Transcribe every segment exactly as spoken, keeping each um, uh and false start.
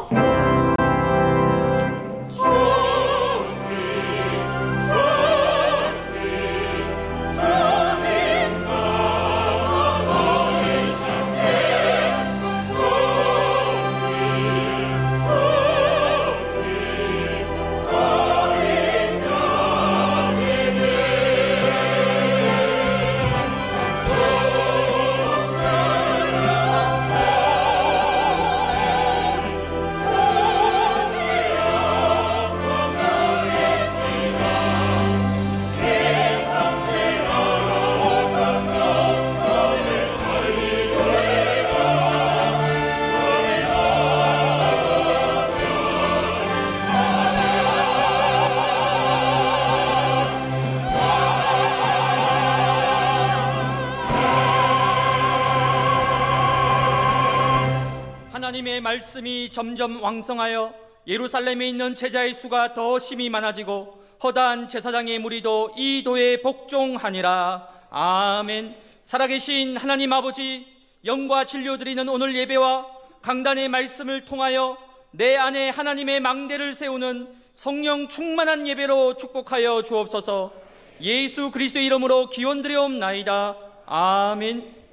하나님의 말씀이 점점 왕성하여 예루살렘에 있는 제자의 수가 더 심히 많아지고 허다한 제사장의 무리도 이 도에 복종하니라. 아멘. 살아계신 하나님 아버지, 영과 진료 드리는 오늘 예배와 강단의 말씀을 통하여 내 안에 하나님의 망대를 세우는 성령 충만한 예배로 축복하여 주옵소서. 예수 그리스도의 이름으로 기원드려옵나이다. 아멘.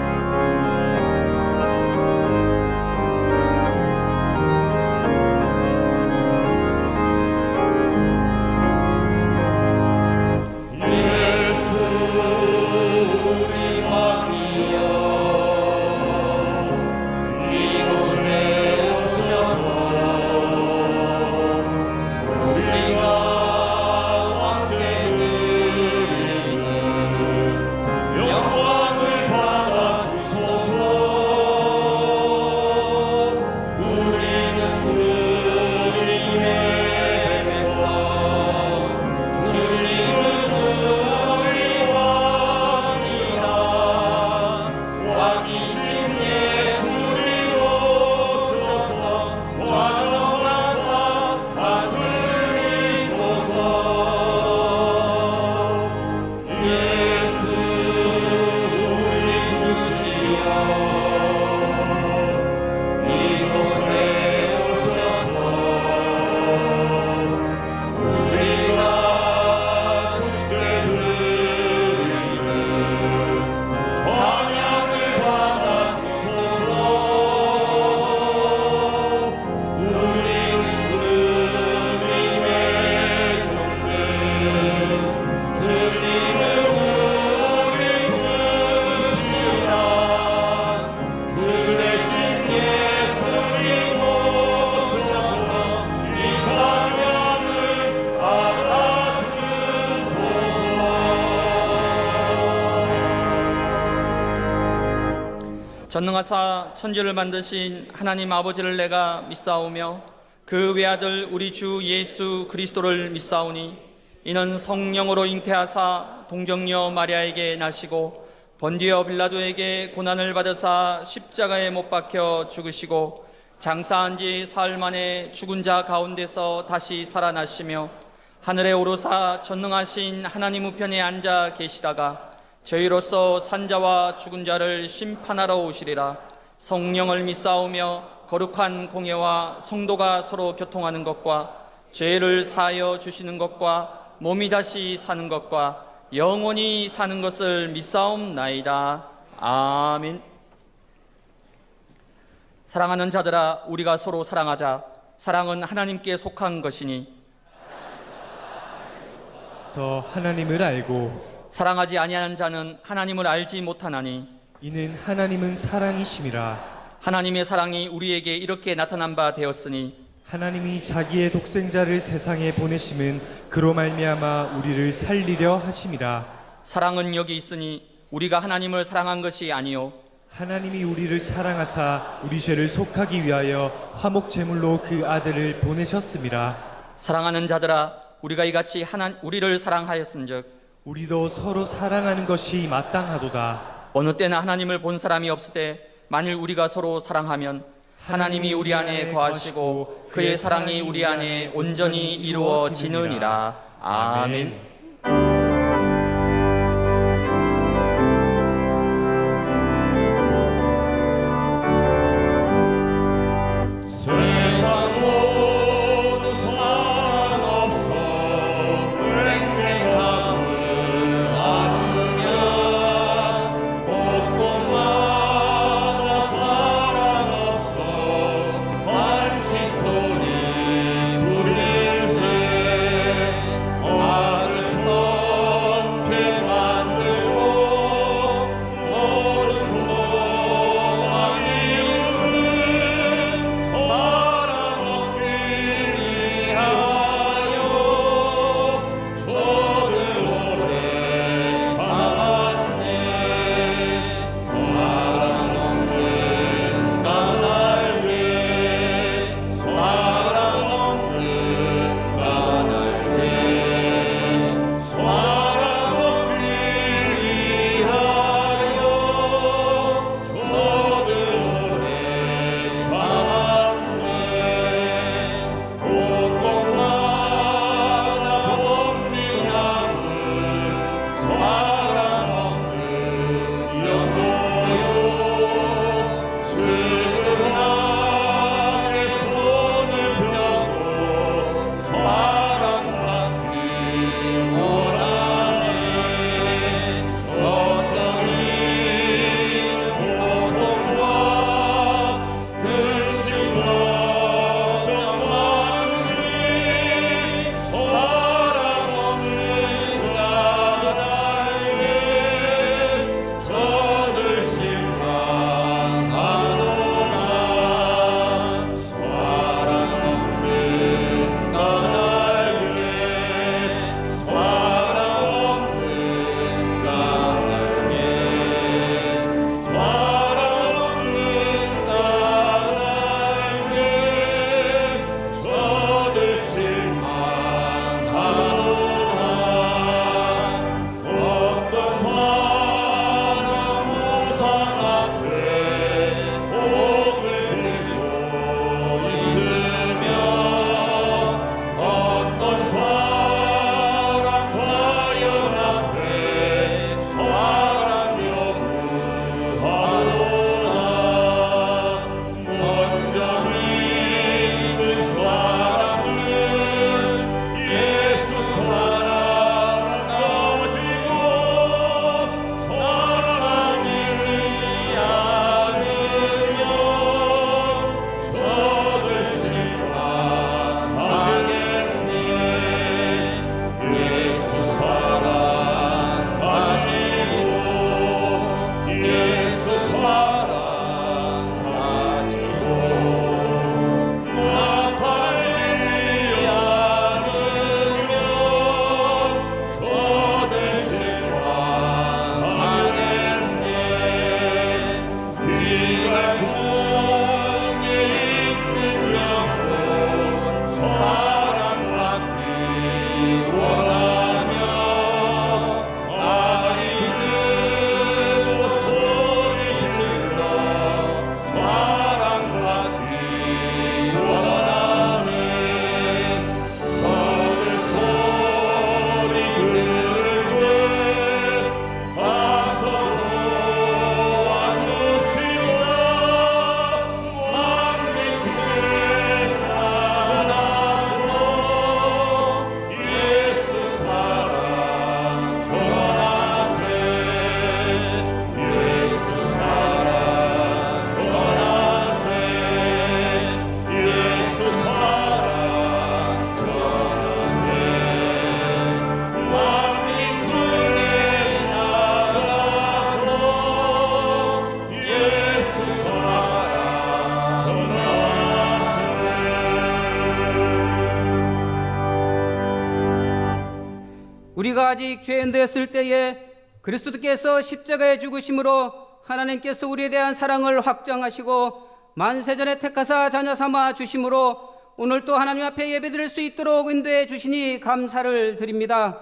전능하사 천지를 만드신 하나님 아버지를 내가 믿사오며 그 외아들 우리 주 예수 그리스도를 믿사오니 이는 성령으로 잉태하사 동정녀 마리아에게 나시고 본디오 빌라도에게 고난을 받으사 십자가에 못 박혀 죽으시고 장사한 지 사흘 만에 죽은 자 가운데서 다시 살아나시며 하늘에 오르사 전능하신 하나님 우편에 앉아 계시다가 저희로서 산자와 죽은 자를 심판하러 오시리라. 성령을 믿사오며 거룩한 공예와 성도가 서로 교통하는 것과 죄를 사하여 주시는 것과 몸이 다시 사는 것과 영원히 사는 것을 믿사옵나이다. 아멘. 사랑하는 자들아, 우리가 서로 사랑하자. 사랑은 하나님께 속한 것이니 더 하나님을 알고 사랑하지 아니하는 자는 하나님을 알지 못하나니 이는 하나님은 사랑이심이라. 하나님의 사랑이 우리에게 이렇게 나타난 바 되었으니 하나님이 자기의 독생자를 세상에 보내심은 그로 말미암아 우리를 살리려 하심이라. 사랑은 여기 있으니 우리가 하나님을 사랑한 것이 아니요 하나님이 우리를 사랑하사 우리 죄를 속하기 위하여 화목 제물로 그 아들을 보내셨음이라. 사랑하는 자들아, 우리가 이같이 하나, 우리를 사랑하였은즉 우리도 서로 사랑하는 것이 마땅하도다. 어느 때나 하나님을 본 사람이 없을 때 만일 우리가 서로 사랑하면 하나님이 우리 안에 거하시고 그의 사랑이 우리 안에 온전히 이루어지느니라. 아멘. 세상 우리가 아직 죄인되었을 때에 그리스도께서 십자가에 죽으심으로 하나님께서 우리에 대한 사랑을 확정하시고 만세전에 택하사 자녀 삼아 주심으로 오늘 또 하나님 앞에 예배드릴 수 있도록 인도해 주시니 감사를 드립니다.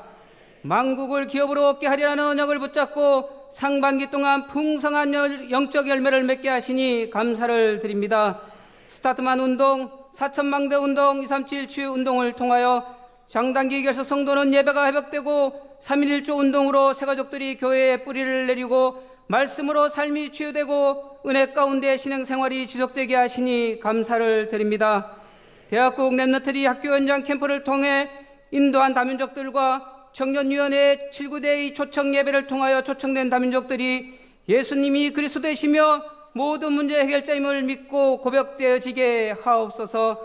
만국을 기업으로 얻게 하리라는 언약을 붙잡고 상반기 동안 풍성한 영적 열매를 맺게 하시니 감사를 드립니다. 스타트만 운동, 사천망대 운동, 이삼칠 치유 운동을 통하여 장단기 결석 성도는 예배가 회복되고 삼일일조 운동으로 새가족들이 교회에 뿌리를 내리고 말씀으로 삶이 치유되고 은혜 가운데 신앙생활이 지속되게 하시니 감사를 드립니다. 대학국 랩너트리 학교 현장 캠프를 통해 인도한 다민족들과 청년위원회 칠 구 대의 초청 예배를 통하여 초청된 다민족들이 예수님이 그리스도 되시며 모든 문제 해결자임을 믿고 고백되어지게 하옵소서.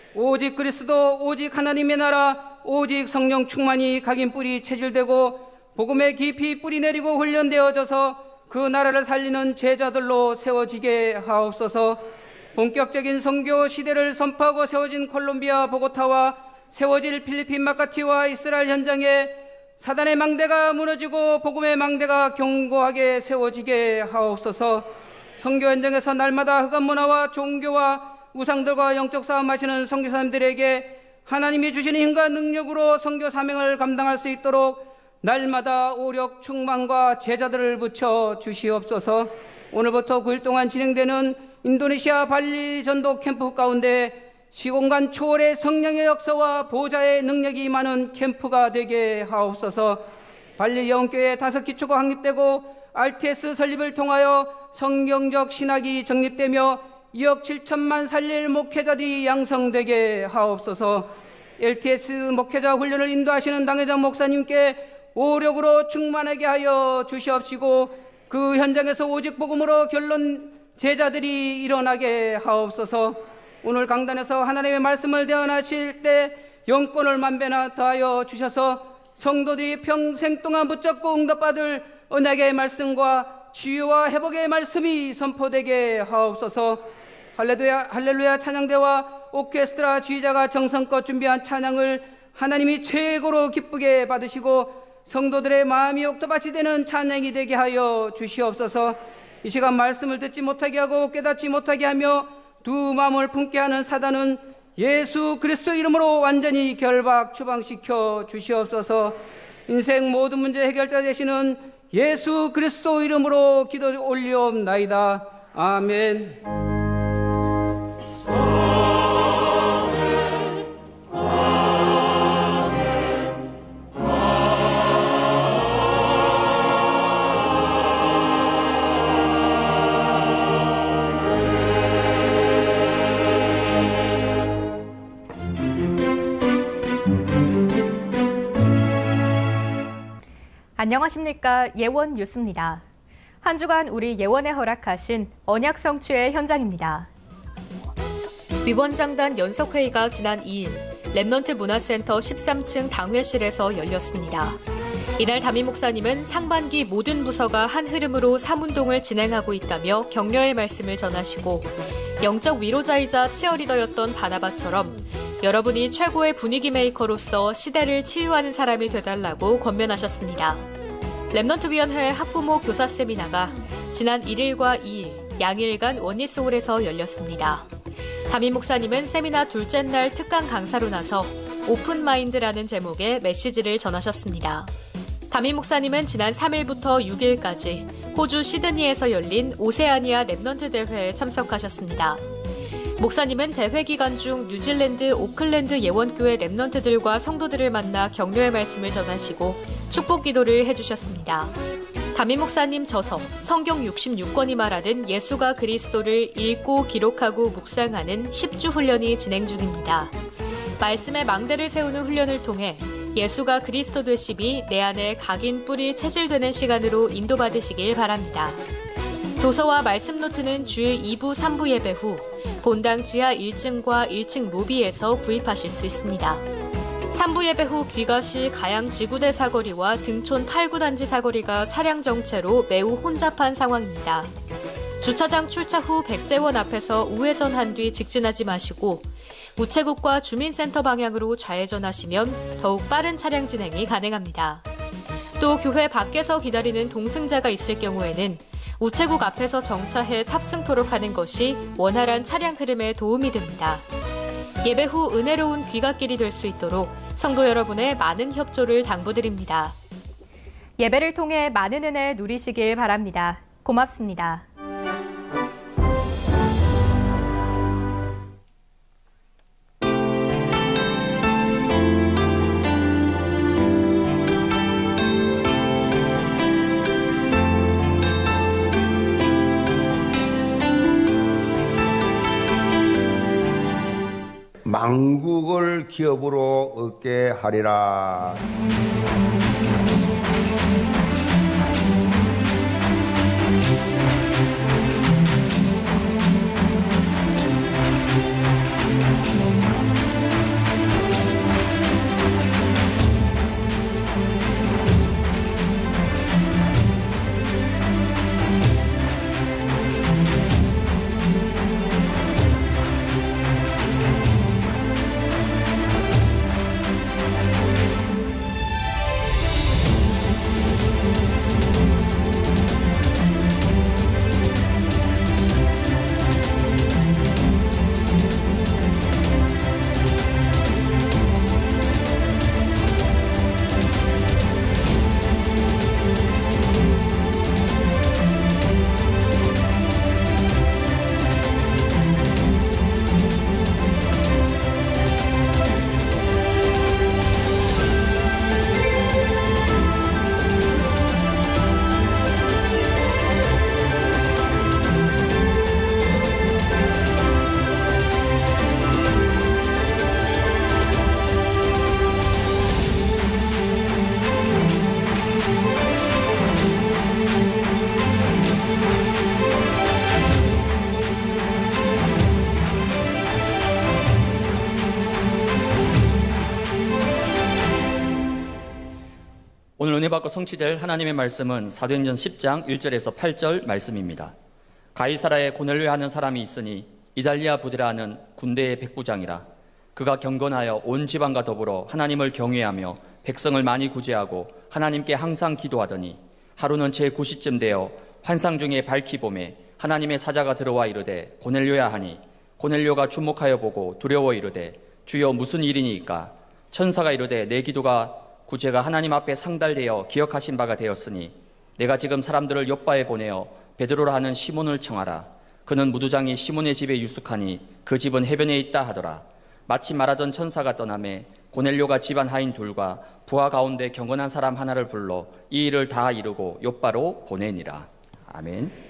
오직 그리스도, 오직 하나님의 나라, 오직 성령 충만이 각인 뿌리 체질되고 복음에 깊이 뿌리 내리고 훈련되어져서 그 나라를 살리는 제자들로 세워지게 하옵소서. 본격적인 선교 시대를 선포하고 세워진 콜롬비아 보고타와 세워질 필리핀 마카티와 이스라엘 현장에 사단의 망대가 무너지고 복음의 망대가 견고하게 세워지게 하옵소서. 선교 현장에서 날마다 흑암 문화와 종교와 우상들과 영적 싸움하시는 선교사님들에게 하나님이 주시는 힘과 능력으로 선교 사명을 감당할 수 있도록 날마다 오력 충만과 제자들을 붙여 주시옵소서. 오늘부터 구 일 동안 진행되는 인도네시아 발리 전도 캠프 가운데 시공간 초월의 성령의 역사와 보좌의 능력이 많은 캠프가 되게 하옵소서. 발리 영교회 다섯 기초가 확립되고 알티에스 설립을 통하여 성경적 신학이 정립되며 이억 칠천만 살릴 목회자들이 양성되게 하옵소서. 엘티에스 목회자 훈련을 인도하시는 당회장 목사님께 오력으로 충만하게 하여 주시옵시고 그 현장에서 오직 복음으로 결론 제자들이 일어나게 하옵소서. 오늘 강단에서 하나님의 말씀을 대언하실 때 영권을 만배나 더하여 주셔서 성도들이 평생 동안 붙잡고 응답받을 언약의 말씀과 치유와 회복의 말씀이 선포되게 하옵소서. 할렐루야, 할렐루야 찬양대와 오케스트라 지휘자가 정성껏 준비한 찬양을 하나님이 최고로 기쁘게 받으시고 성도들의 마음이 옥토밭이 되는 찬양이 되게 하여 주시옵소서. 이 시간 말씀을 듣지 못하게 하고 깨닫지 못하게 하며 두 마음을 품게 하는 사단은 예수 그리스도 이름으로 완전히 결박 추방시켜 주시옵소서. 인생 모든 문제 해결자 되시는 예수 그리스도 이름으로 기도 올리옵나이다. 아멘. 안녕하십니까. 예원 뉴스입니다. 한 주간 우리 예원에 허락하신 언약 성취의 현장입니다. 위원장단 연석회의가 지난 이 일 랩넌트 문화센터 십삼 층 당회실에서 열렸습니다. 이날 담임 목사님은 상반기 모든 부서가 한 흐름으로 사문동을 진행하고 있다며 격려의 말씀을 전하시고 영적 위로자이자 치어리더였던 바나바처럼 여러분이 최고의 분위기 메이커로서 시대를 치유하는 사람이 되달라고 권면하셨습니다. 랩넌트 위원회 학부모 교사 세미나가 지난 일 일과 이 일 양일간 원리스홀에서 열렸습니다. 담임 목사님은 세미나 둘째 날 특강 강사로 나서 오픈마인드라는 제목의 메시지를 전하셨습니다. 담임 목사님은 지난 삼 일부터 육 일까지 호주 시드니에서 열린 오세아니아 랩넌트 대회에 참석하셨습니다. 목사님은 대회 기간 중 뉴질랜드 오클랜드 예원교회 랩넌트들과 성도들을 만나 격려의 말씀을 전하시고 축복 기도를 해주셨습니다. 담임 목사님 저서 성경 육십육 권이 말하는 예수가 그리스도를 읽고 기록하고 묵상하는 십 주 훈련이 진행 중입니다. 말씀의 망대를 세우는 훈련을 통해 예수가 그리스도 되심이 내 안에 각인 뿌리 체질되는 시간으로 인도받으시길 바랍니다. 도서와 말씀 노트는 주일 이 부, 삼 부 예배 후 본당 지하 일 층과 일 층 로비에서 구입하실 수 있습니다. 삼 부 예배 후 귀가시 가양 지구대 사거리와 등촌 팔 구 단지 사거리가 차량 정체로 매우 혼잡한 상황입니다. 주차장 출차 후 백제원 앞에서 우회전한 뒤 직진하지 마시고 우체국과 주민센터 방향으로 좌회전하시면 더욱 빠른 차량 진행이 가능합니다. 또 교회 밖에서 기다리는 동승자가 있을 경우에는 우체국 앞에서 정차해 탑승토록 하는 것이 원활한 차량 흐름에 도움이 됩니다. 예배 후 은혜로운 귀갓길이 될 수 있도록 성도 여러분의 많은 협조를 당부드립니다. 예배를 통해 많은 은혜 누리시길 바랍니다. 고맙습니다. 만국을 기업으로 얻게 하리라. 오늘 은혜 받고 성취될 하나님의 말씀은 사도행전 십 장 일 절에서 팔 절 말씀입니다. 가이사라에 고넬료 하는 사람이 있으니 이달리아 부데라는 군대의 백부장이라. 그가 경건하여 온 지방과 더불어 하나님을 경외하며 백성을 많이 구제하고 하나님께 항상 기도하더니 하루는 제구 시쯤 되어 환상 중에 밝히 봄에 하나님의 사자가 들어와 이르되 고넬료야 하니 고넬료가 주목하여 보고 두려워 이르되 주여 무슨 일이니이까? 천사가 이르되 내 기도가 구제가 하나님 앞에 상달되어 기억하신 바가 되었으니 내가 지금 사람들을 욥바에 보내어 베드로라 하는 시몬을 청하라. 그는 무두장이 시몬의 집에 유숙하니 그 집은 해변에 있다 하더라. 마침 말하던 천사가 떠나매 고넬료가 집안 하인 둘과 부하 가운데 경건한 사람 하나를 불러 이 일을 다 이루고 욥바로 보내니라. 아멘.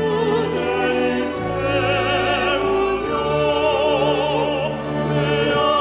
내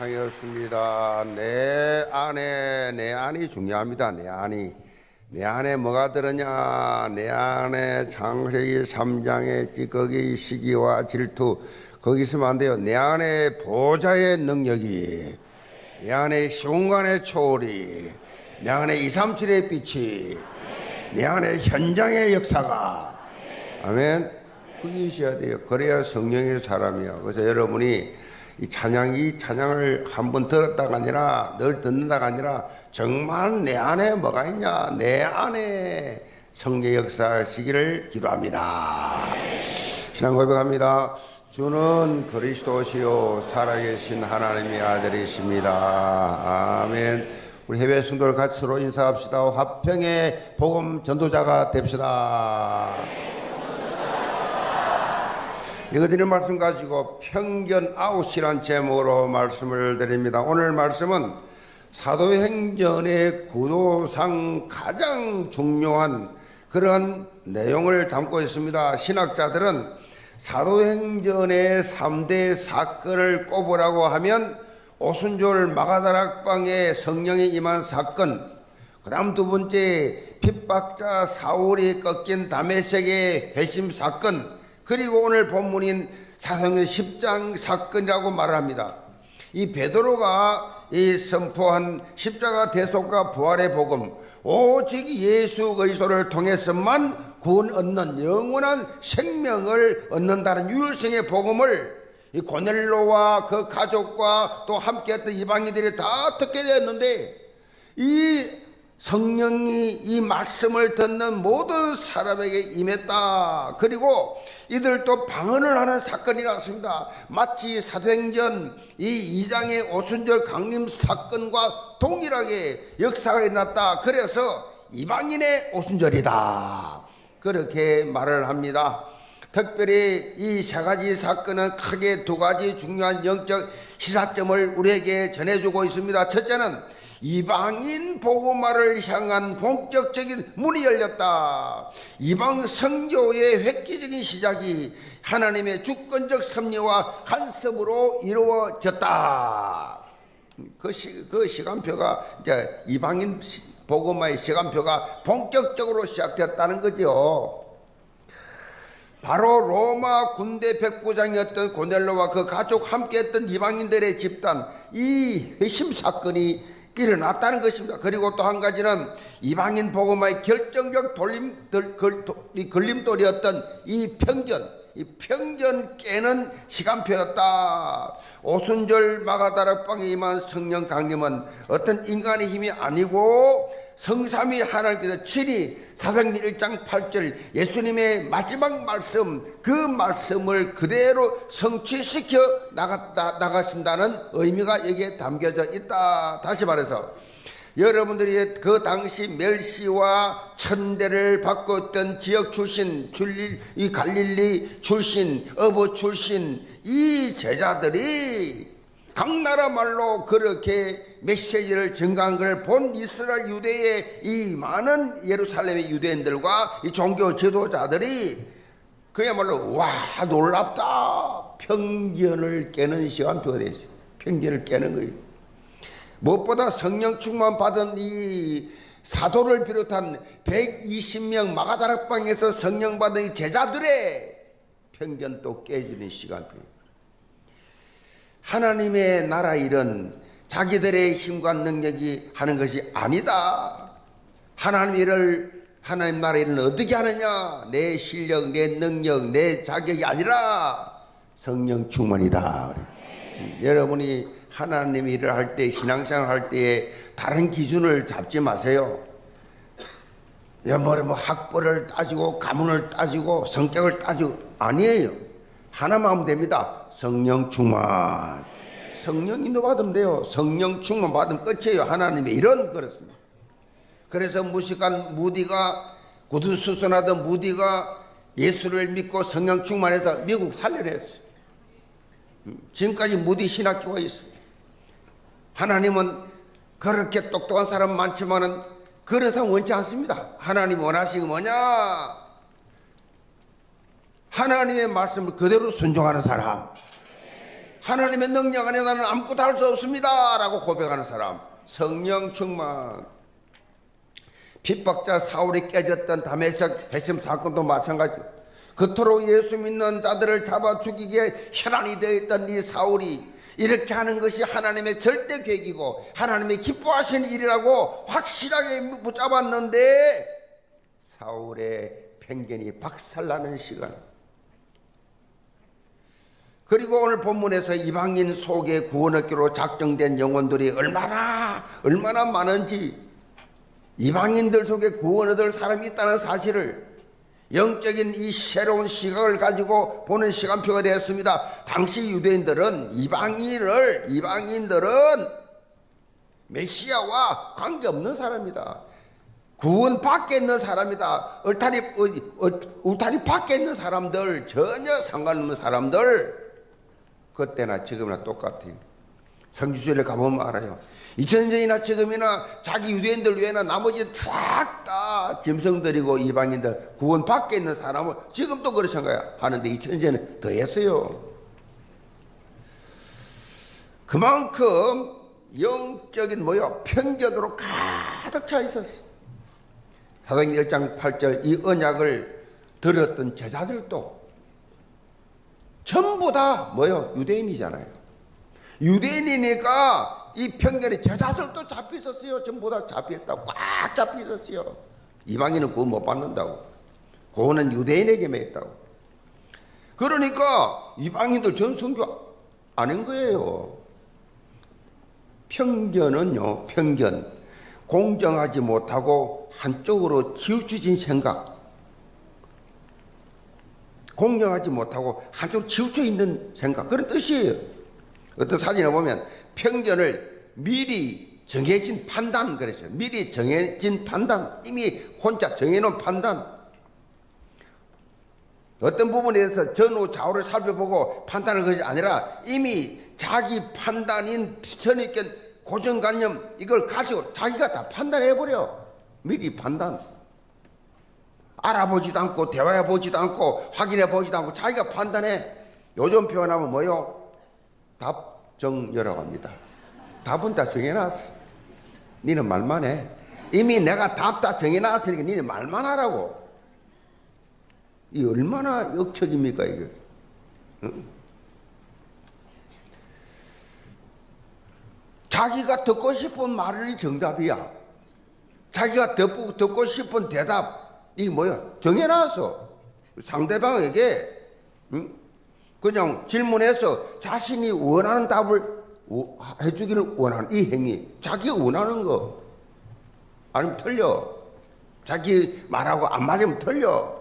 찬양이었습니다. 내 안에, 내 안이 중요합니다. 내 안이. 내 안에 뭐가 들었냐? 내 안에 창세기 삼 장에 거기 시기와 질투, 거기 있으면 안 돼요. 내 안에 보좌의 능력이, 내 안에 시공간의 초월이, 내 안에 이삼칠의 빛이, 내 안에 현장의 역사가. 아멘. 그게 있어야 돼요. 그래야 성령의 사람이야. 그래서 여러분이 이 찬양이 찬양을 한 번 들었다가 아니라 늘 듣는다가 아니라 정말 내 안에 뭐가 있냐, 내 안에 성령 역사하시기를 기도합니다. 신앙 고백합니다. 주는 그리스도시요 살아계신 하나님의 아들이십니다. 아멘. 우리 해외 성도들 같이 서로 인사합시다. 화평의 복음 전도자가 됩시다. 이거 드리는 말씀 가지고 편견 아웃이란 제목으로 말씀을 드립니다. 오늘 말씀은 사도행전의 구도상 가장 중요한 그러한 내용을 담고 있습니다. 신학자들은 사도행전의 삼 대 사건을 꼽으라고 하면 오순절 마가다락방에 성령이 임한 사건, 그 다음 두 번째 핍박자 사울이 꺾인 다메섹의 회심 사건, 그리고 오늘 본문인 사도행전 십 장 사건이라고 말합니다. 이 베드로가 이 선포한 십자가 대속과 부활의 복음, 오직 예수 그리스도를 통해서만 구원 얻는 영원한 생명을 얻는다는 유일성의 복음을 이 고넬로와 그 가족과 또 함께했던 이방인들이 다 듣게 되었는데, 이 성령이 이 말씀을 듣는 모든 사람에게 임했다. 그리고 이들도 방언을 하는 사건이 났습니다. 마치 사도행전 이 이 장의 오순절 강림 사건과 동일하게 역사가 일어났다. 그래서 이방인의 오순절이다. 그렇게 말을 합니다. 특별히 이 세 가지 사건은 크게 두 가지 중요한 영적 시사점을 우리에게 전해주고 있습니다. 첫째는 이방인 복음화를 향한 본격적인 문이 열렸다. 이방 선교의 획기적인 시작이 하나님의 주권적 섭리와 간섭으로 이루어졌다. 그, 시, 그 시간표가 이제 이방인 복음화의 시간표가 본격적으로 시작됐다는 거죠. 바로 로마 군대 백부장이었던 고넬로와 그 가족 함께했던 이방인들의 집단, 이 회심 사건이 일어났다는 것입니다. 그리고 또 한 가지는 이방인 복음화의 결정적 돌림, 들, 걸, 이 걸림돌이었던 이 편견, 이 편견 깨는 시간표였다. 오순절 마가다락방에 임한 성령 강림은 어떤 인간의 힘이 아니고 성삼위 하나님께서 친히 사도행전 일 장 팔 절 예수님의 마지막 말씀, 그 말씀을 그대로 성취시켜 나갔다, 나가신다는 의미가 여기에 담겨져 있다. 다시 말해서 여러분들이 그 당시 멸시와 천대를 받고 있던 지역 출신, 줄리, 이 갈릴리 출신, 어부 출신 이 제자들이 각 나라 말로 그렇게 메시지를 전가한 걸 본 이스라엘 유대의 이 많은 예루살렘의 유대인들과 이 종교 지도자들이 그야말로 와 놀랍다, 편견을 깨는 시간표가 되었어요. 편견을 깨는 거예요. 무엇보다 성령 충만 받은 이 사도를 비롯한 백이십 명 마가다락방에서 성령 받은 이 제자들의 편견도 깨지는 시간표예요. 하나님의 나라 일은 자기들의 힘과 능력이 하는 것이 아니다. 하나님 일을, 하나님 나라 일은 어떻게 하느냐? 내 실력, 내 능력, 내 자격이 아니라 성령 충만이다. 음, 여러분이 하나님 일을 할 때, 신앙생활 할 때에 다른 기준을 잡지 마세요. 뭐 학벌을 따지고 가문을 따지고 성격을 따지고 아니에요. 하나만 하면 됩니다. 성령 충만. 성령 인도 받으면 돼요. 성령 충만 받으면 끝이에요. 하나님의 일은 그렇습니다. 그래서 무식한 무디가, 구두수선하던 무디가 예수를 믿고 성령 충만해서 미국 살려냈어요. 지금까지 무디 신학교가 있어요. 하나님은 그렇게 똑똑한 사람 많지만은 그런 사람 원치 않습니다. 하나님 원하시는 게 뭐냐? 하나님의 말씀을 그대로 순종하는 사람. 하나님의 능력 안에 나는 아무것도 할 수 없습니다 라고 고백하는 사람, 성령 충만. 핍박자 사울이 깨졌던 다메섹 배심 사건도 마찬가지. 그토록 예수 믿는 자들을 잡아 죽이기에 혈안이 되어 있던 이 사울이 이렇게 하는 것이 하나님의 절대 계획이고 하나님의 기뻐하시는 일이라고 확실하게 붙잡았는데 사울의 편견이 박살나는 시간. 그리고 오늘 본문에서 이방인 속에 구원 얻기로 작정된 영혼들이 얼마나 얼마나 많은지, 이방인들 속에 구원 얻을 사람이 있다는 사실을 영적인 이 새로운 시각을 가지고 보는 시간표가 되었습니다. 당시 유대인들은 이방인을 이방인들은 메시아와 관계없는 사람이다. 구원 밖에 있는 사람이다. 울타리, 울타리 밖에 있는 사람들, 전혀 상관없는 사람들, 그때나 지금이나 똑같아요. 성지순례 가보면 알아요. 이천 년 전이나 지금이나 자기 유대인들 외에나 나머지 싹 다 짐승들이고 이방인들, 구원 밖에 있는 사람은 지금도 그러신가요? 하는데 이천 년 전에는 더 했어요. 그만큼 영적인 뭐요? 편견으로 가득 차 있었어. 사도행전 일 장 팔 절, 이 언약을 들었던 제자들도 전부 다 뭐요? 유대인이잖아요. 유대인이니까 이 편견이, 제자들도 잡혀 있었어요. 전부 다 잡혀 있다고, 꽉 잡혀 있었어요. 이방인은 구원 못 받는다고, 구원은 유대인에게만 있다고. 그러니까 이방인들 전 선교 아닌 거예요. 편견은요, 편견, 공정하지 못하고 한쪽으로 치우쳐진 생각, 공정하지 못하고 한쪽으로 치우쳐 있는 생각, 그런 뜻이에요. 어떤 사진을 보면 편견을 미리 정해진 판단, 그랬어요. 미리 정해진 판단, 이미 혼자 정해놓은 판단. 어떤 부분에 대해서 전후 좌우를 살펴보고 판단을 것이 아니라 이미 자기 판단인 선입견, 고정관념, 이걸 가지고 자기가 다 판단해버려. 미리 판단. 알아보지도 않고 대화해보지도 않고 확인해보지도 않고 자기가 판단해. 요즘 표현하면 뭐요? 답정여라고 합니다. 답은 다 정해놨어. 니는 말만 해. 이미 내가 답 다 정해놨으니까 니는 말만 하라고. 이 얼마나 역척입니까 이게. 응? 자기가 듣고 싶은 말이 정답이야. 자기가 듣고, 듣고 싶은 대답, 이게 뭐야? 정해놨어. 상대방에게 응? 그냥 질문해서 자신이 원하는 답을 해주기를 원하는 이 행위, 자기가 원하는 거 아니면 틀려. 자기 말하고 안 맞으면 틀려.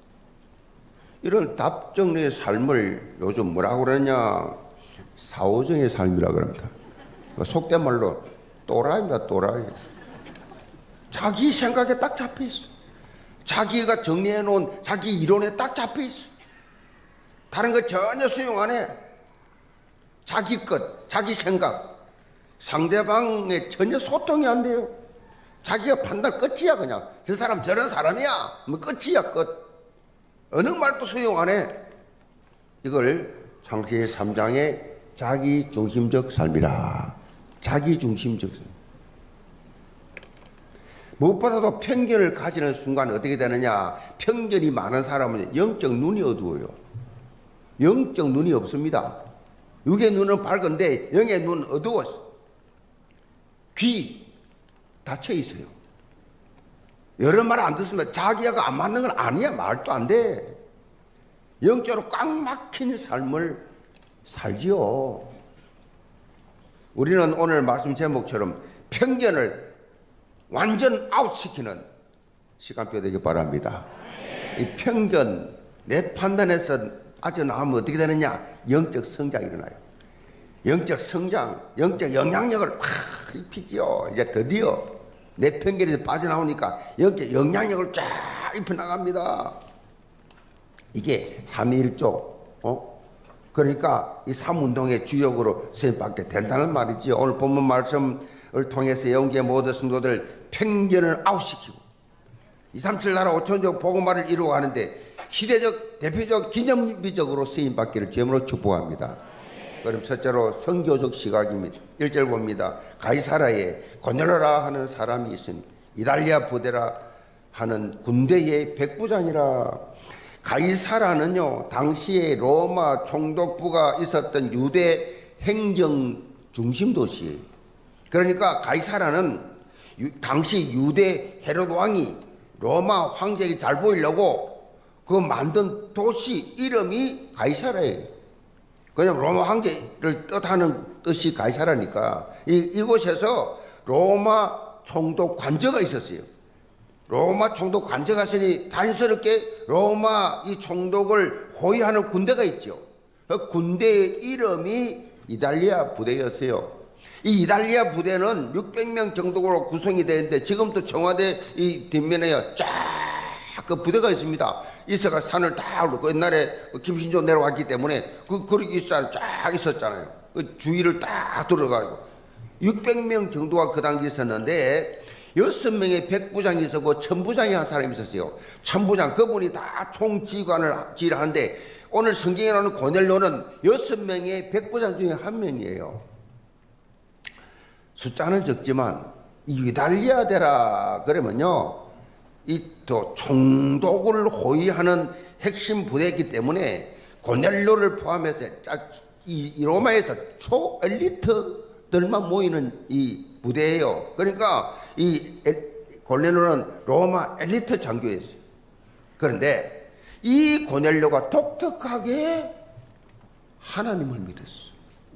이런 답정의 삶을 요즘 뭐라고 그러냐, 사오정의 삶이라고 그럽니다. 속된 말로 또라이입니다. 또라이. 자기 생각에 딱 잡혀있어. 자기가 정리해놓은 자기 이론에 딱 잡혀있어. 다른 거 전혀 수용 안 해. 자기 것, 자기 생각. 상대방에 전혀 소통이 안 돼요. 자기가 판단 끝이야. 그냥 저 사람 저런 사람이야, 뭐 끝이야. 끝. 어느 말도 수용 안 해. 이걸 창세기 삼 장의 자기중심적 삶이라. 자기중심적 삶. 무엇보다도 편견을 가지는 순간 어떻게 되느냐, 편견이 많은 사람은 영적 눈이 어두워요. 영적 눈이 없습니다. 육의 눈은 밝은데 영의 눈은 어두웠어. 귀 닫혀 있어요. 여러 말 안 듣으면 자기가 안 맞는 건 아니야. 말도 안 돼. 영적으로 꽉 막힌 삶을 살지요. 우리는 오늘 말씀 제목처럼 편견을 완전 아웃시키는 시간표 되기 바랍니다. 이 편견, 내 판단에서 아주 나오면 어떻게 되느냐? 영적 성장이 일어나요. 영적 성장, 영적 영향력을 확 입히지요. 이제 드디어 내 편견에서 빠져나오니까 영적 영향력을 쫙 입혀나갑니다. 이게 삼위일조, 어? 그러니까 이 삼운동의 주역으로 쓰임받게 된다는 말이지. 오늘 본문 말씀을 통해서 영계 모든 성도들 편견을 아웃시키고 이삼칠 나라 오천족 복음화를 이루어가는데 시대적, 대표적, 기념비적으로 쓰임받기를 주님으로 축복합니다. 그럼 첫째로 선교적 시각입니다. 일 절 봅니다. 가이사라에 고넬로라 하는 사람이 있으니 이달리아 부대라 하는 군대의 백부장이라. 가이사라는요, 당시에 로마 총독부가 있었던 유대 행정 중심 도시. 그러니까 가이사라는 유, 당시 유대 헤롯 왕이 로마 황제에게 잘 보이려고 그 만든 도시 이름이 가이사라예요. 그냥 로마 황제를 뜻하는 뜻이 가이사라니까. 이, 이곳에서 로마 총독 관저가 있었어요. 로마 총독 관저가 있으니 단스럽게 로마 이 총독을 호위하는 군대가 있죠. 그 군대의 이름이 이달리아 부대였어요. 이 이달리아 부대는 육백 명 정도로 구성이 되는데 지금도 청와대 이 뒷면에 쫙 그 부대가 있습니다. 이서가 산을 다 오르고 옛날에 김신조 내려왔기 때문에 그 그렇게 쫙 있었잖아요. 그 주위를 딱 들어가고 육백 명 정도가 그 당시에 있었는데 여섯 명의 백부장이 있었고 천부장이 한 사람이 있었어요. 천부장 그분이 다 총지휘관을 지휘하는데 오늘 성경에 나오는 고넬료는 여섯 명의 백부장 중에 한 명이에요. 숫자는 적지만 이 이달리아대라 그러면요, 이 또 총독을 호위하는 핵심 부대이기 때문에 고넬료를 포함해서 이 로마에서 초 엘리트들만 모이는 이 부대예요. 그러니까 이 고넬료는 로마 엘리트 장교였어요. 그런데 이 고넬료가 독특하게 하나님을 믿었어.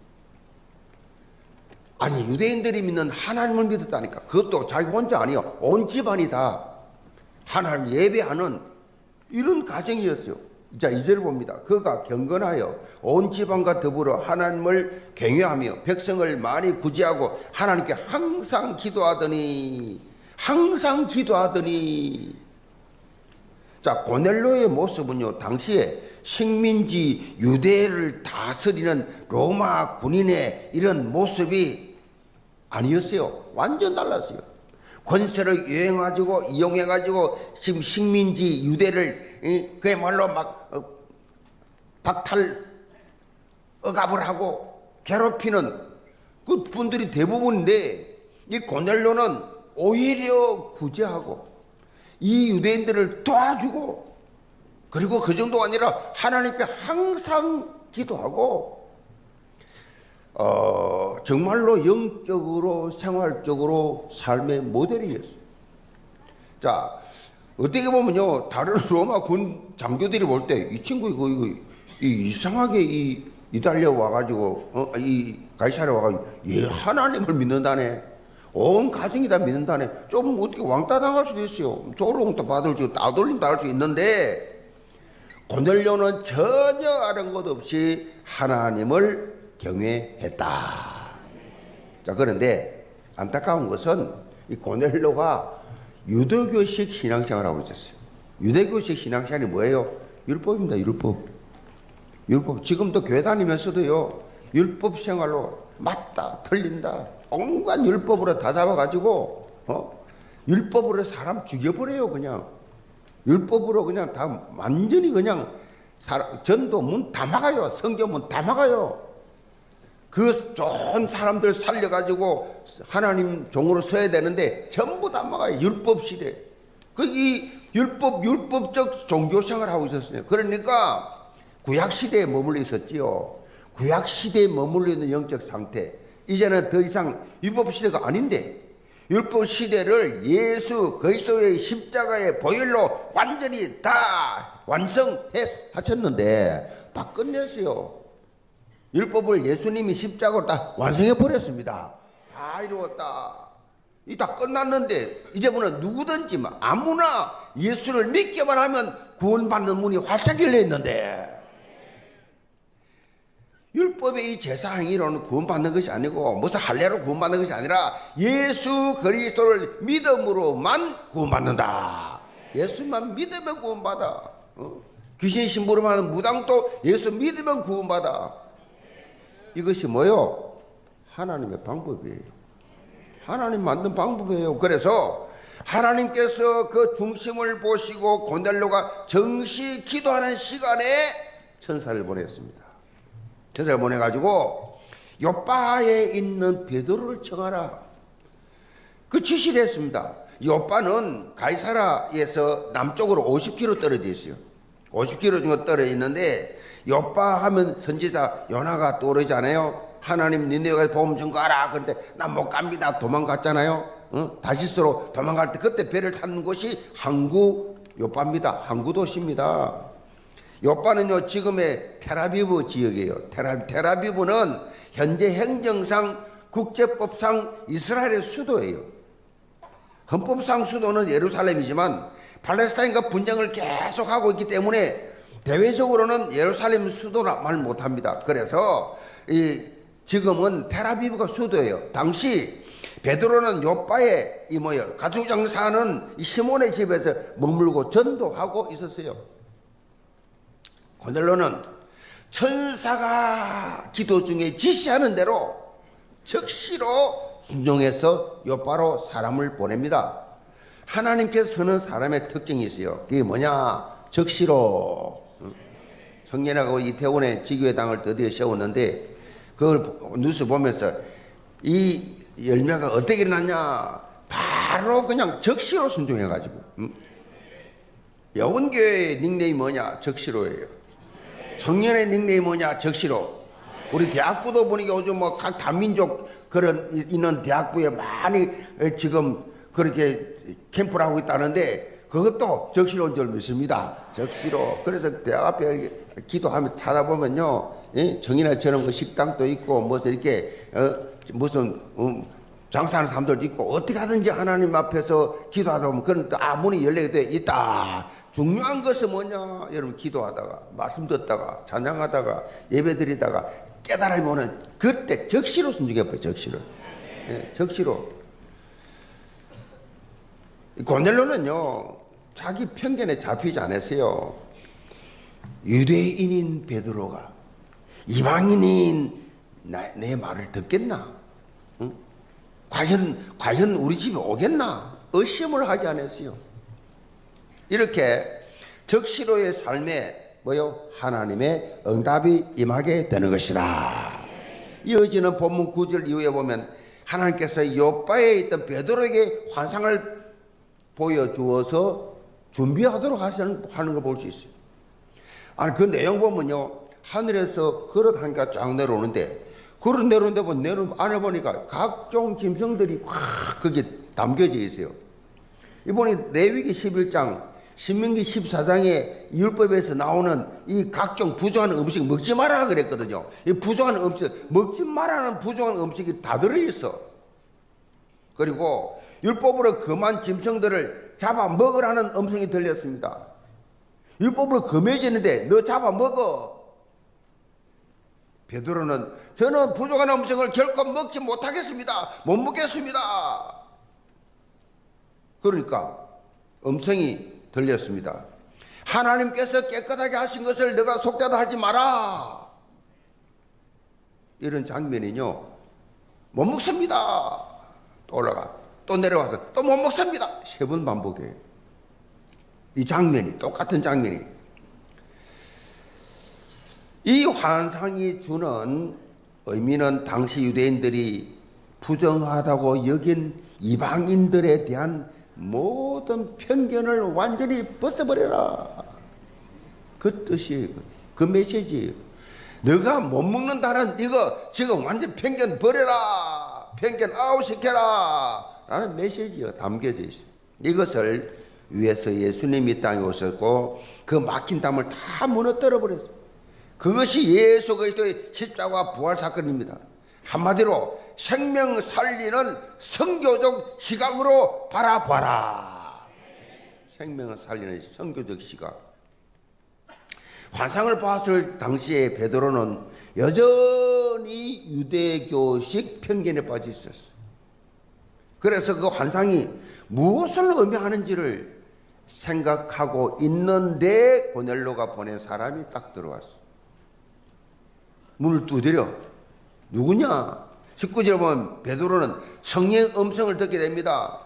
아니, 유대인들이 믿는 하나님을 믿었다니까. 그것도 자기 혼자 아니요, 온 집안이 다 하나님을 예배하는 이런 가정이었어요. 자, 이 절 봅니다. 그가 경건하여 온 집안과 더불어 하나님을 경외하며 백성을 많이 구제하고 하나님께 항상 기도하더니 항상 기도하더니. 자, 고넬료의 모습은요, 당시에 식민지 유대를 다스리는 로마 군인의 이런 모습이 아니었어요. 완전 달랐어요. 권세를 이용해가지고 이용해가지고 지금 식민지 유대를 그야말로 막 어, 박탈 억압을 하고 괴롭히는 그 분들이 대부분인데 이 고넬료는 오히려 구제하고 이 유대인들을 도와주고 그리고 그 정도가 아니라 하나님께 항상 기도하고 어, 정말로 영적으로 생활적으로 삶의 모델이었어요. 자, 어떻게 보면요, 다른 로마 군 장교들이 볼 때 이 친구 이거, 이거 이 이상하게 이 이달리아 와가지고 어, 이 가이사랴 와가지고 얘 하나님을 믿는다네, 온 가정이 다 믿는다네. 좀 어떻게 왕따 당할 수도 있어요. 조롱도 받을 수, 따돌림 당할 수 있는데 고넬료는 전혀 아는 것 없이 하나님을 경외했다. 자, 그런데 안타까운 것은 이 고넬료가 유대교식 신앙생활을 하고 있었어요. 유대교식 신앙생활이 뭐예요? 율법입니다. 율법. 율법. 지금도 교회 다니면서도요, 율법 생활로 맞다, 틀린다, 온갖 율법으로 다 잡아가지고 어? 율법으로 사람 죽여버려요. 그냥 율법으로 그냥 다 완전히 그냥 사람, 전도 문 다 막아요. 성경 문 다 막아요. 그 좋은 사람들 살려가지고 하나님 종으로 서야 되는데 전부 다 막아요. 율법 시대. 그 이 율법, 율법적 종교생활을 하고 있었어요. 그러니까 구약 시대에 머물러 있었지요. 구약 시대에 머물러 있는 영적 상태. 이제는 더 이상 율법 시대가 아닌데 율법 시대를 예수 그리스도의 십자가의 보혈로 완전히 다 완성해 하셨는데 다 끝냈어요. 율법을 예수님이 십자가로 다 완성해 버렸습니다. 다 이루었다. 이 다 끝났는데 이제부터는 누구든지 아무나 예수를 믿기만 하면 구원받는 문이 활짝 열려 있는데 율법의 이 제사 행위로는 구원받는 것이 아니고 무슨 할례로 구원받는 것이 아니라 예수 그리스도를 믿음으로만 구원받는다. 예수만 믿으면 구원받아. 어? 귀신 심부름하는 무당도 예수 믿으면 구원받아. 이것이 뭐요? 하나님의 방법이에요. 하나님 만든 방법이에요. 그래서 하나님께서 그 중심을 보시고 고넬료가 정시 기도하는 시간에 천사를 보냈습니다. 제사를 보내가지고 요빠에 있는 베드로를 청하라. 그 지시를 했습니다. 요빠는 가이사라에서 남쪽으로 오십 킬로미터 떨어져 있어요. 오십 킬로미터 정도 떨어져 있는데 요빠 하면 선지자 요나가 떠오르잖아요. 하나님 니네가 도움 준 거 알아. 그런데 난 못 갑니다. 도망갔잖아요. 어? 다시스로 도망갈 때 그때 배를 타는 곳이 항구 요빠입니다. 항구 도시입니다. 요빠는요 지금의 텔아비브 지역이에요. 테라, 텔아비브는 현재 행정상 국제법상 이스라엘의 수도예요. 헌법상 수도는 예루살렘이지만 팔레스타인과 분쟁을 계속하고 있기 때문에 대외적으로는 예루살렘 수도라 말 못합니다. 그래서 이 지금은 텔아비브가 수도예요. 당시 베드로는 요빠에 이 뭐요 가축장사하는 이 시몬의 집에서 머물고 전도하고 있었어요. 고넬로는 천사가 기도 중에 지시하는 대로 즉시로 순종해서 요빠로 사람을 보냅니다. 하나님께서 쓰는 사람의 특징이 있어요. 그게 뭐냐? 즉시로. 성년하고 이태원에 지교회당을 드디어 세웠는데 그걸 뉴스 보면서 이 열매가 어떻게 일어났냐? 바로 그냥 적시로 순종해가지고. 응? 여운교회의 닉네임이 뭐냐? 적시로예요. 청년의 닉네임이 뭐냐? 적시로. 우리 대학부도 보니까 요즘 뭐 각 다민족 그런 있는 대학부에 많이 지금 그렇게 캠프를 하고 있다는데 그것도 적시로인 줄 믿습니다. 적시로. 그래서 대학 앞에 기도하면 찾아보면요, 예? 정인아처럼 그 식당도 있고 무슨 이렇게 어? 무슨 음, 장사하는 사람들도 있고 어떻게 하든지 하나님 앞에서 기도하다 보면 그런 아 문이 열리게 돼 있다. 중요한 것은 뭐냐? 여러분 기도하다가 말씀 듣다가 찬양하다가 예배드리다가 깨달음이 오는 그때 적시로 순종해봐요. 적시로. 예, 적시로. 고넬로는요 자기 편견에 잡히지 않으세요. 유대인인 베드로가 이방인인 나, 내 말을 듣겠나? 응? 과연 과연 우리 집에 오겠나? 의심을 하지 않았어요. 이렇게 적시로의 삶에 뭐요? 하나님의 응답이 임하게 되는 것이다. 이어지는 본문 구 절 이후에 보면 하나님께서 요빠에 있던 베드로에게 환상을 보여주어서 준비하도록 하시는, 하는 걸 볼 수 있어요. 아니 그 내용 보면요 하늘에서 걸어다니까 쫙 내려오는데 걸어 내려오는데 보면 내려 안에 보니까 각종 짐승들이 확 거기 담겨져 있어요. 이번에 레위기 십일 장 신명기 십사 장의 율법에서 나오는 이 각종 부정한 음식 먹지 마라 그랬거든요. 이 부정한 음식 먹지 마라는 부정한 음식이 다 들어있어. 그리고 율법으로 금한 짐승들을 잡아 먹으라는 음성이 들렸습니다. 율법으로 금해지는데 너 잡아 먹어. 베드로는 저는 부정한 음식을 결코 먹지 못하겠습니다. 못 먹겠습니다. 그러니까 음성이 들렸습니다. 하나님께서 깨끗하게 하신 것을 너가 속되다 하지 마라. 이런 장면이요 못 먹습니다. 또 올라가 또 내려와서 또 못 먹습니다. 세 번 반복해요. 이 장면이 똑같은 장면이. 이 환상이 주는 의미는 당시 유대인들이 부정하다고 여긴 이방인들에 대한 모든 편견을 완전히 벗어버려라. 그 뜻이에요. 그 메시지예요. 너가 못 먹는다는 이거 지금 완전 편견 버려라. 편견 아웃시켜라. 라는 메시지가 담겨져 있어요. 이것을 위해서 예수님이 이 땅에 오셨고 그 막힌 담을 다 무너뜨려 버렸어요. 그것이 예수 그리스도의 십자가 부활 사건입니다. 한마디로 생명 살리는 선교적 시각으로 바라봐라. 생명을 살리는 선교적 시각. 환상을 봤을 당시에 베드로는 여전히 유대교식 편견에 빠져 있었어요. 그래서 그 환상이 무엇을 의미하는지를 생각하고 있는데 고넬로가 보낸 사람이 딱 들어왔어. 문을 두드려. 누구냐? 십구 절에 보면 베드로는 성령의 음성을 듣게 됩니다.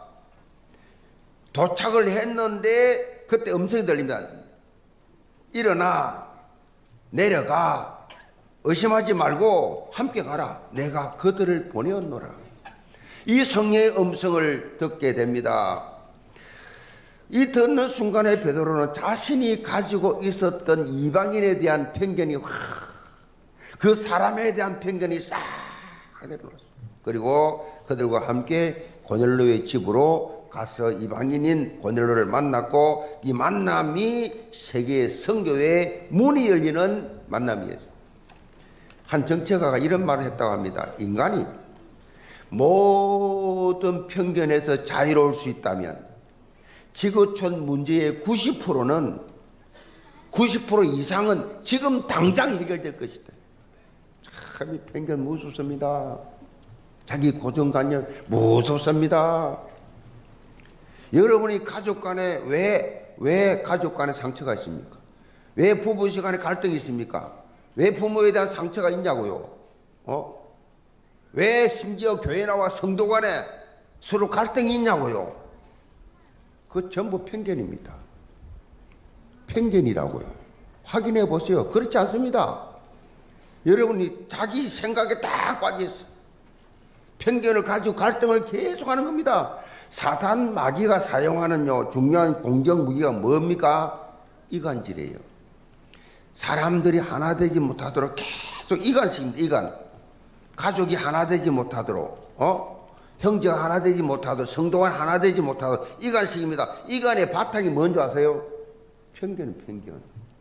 도착을 했는데 그때 음성이 들립니다. 일어나, 내려가, 의심하지 말고 함께 가라. 내가 그들을 보내었노라. 이 성령의 음성을 듣게 됩니다. 이 듣는 순간에 베드로는 자신이 가지고 있었던 이방인에 대한 편견이 확, 그 사람에 대한 편견이 싹 내려놨어요. 그리고 그들과 함께 고넬료의 집으로 가서 이방인인 고넬료를 만났고, 이 만남이 세계 선교의 문이 열리는 만남이었어요. 한 정치가가 이런 말을 했다고 합니다. 인간이 모든 편견에서 자유로울 수 있다면 지구촌 문제의 구십 퍼센트는 구십 퍼센트 이상은 지금 당장 해결될 것이다. 참, 이 편견 무섭습니다. 자기 고정관념 무섭습니다. 여러분이 가족 간에 왜, 왜 가족 간에 상처가 있습니까? 왜 부부 시간에 갈등이 있습니까? 왜 부모에 대한 상처가 있냐고요? 어? 왜 심지어 교회 나와 성도 간에 서로 갈등이 있냐고요? 그 전부 편견입니다. 편견이라고요. 확인해 보세요. 그렇지 않습니다. 여러분이 자기 생각에 딱 빠져있어요. 편견을 가지고 갈등을 계속하는 겁니다. 사단 마귀가 사용하는 중요한 공격 무기가 뭡니까? 이간질이에요. 사람들이 하나 되지 못하도록 계속 이간식입니다. 이간. 가족이 하나 되지 못하도록, 어? 형제가 하나 되지 못하도록, 성도가 하나 되지 못하도록 이간식입니다. 이간의 바탕이 뭔지 아세요? 편견, 편견.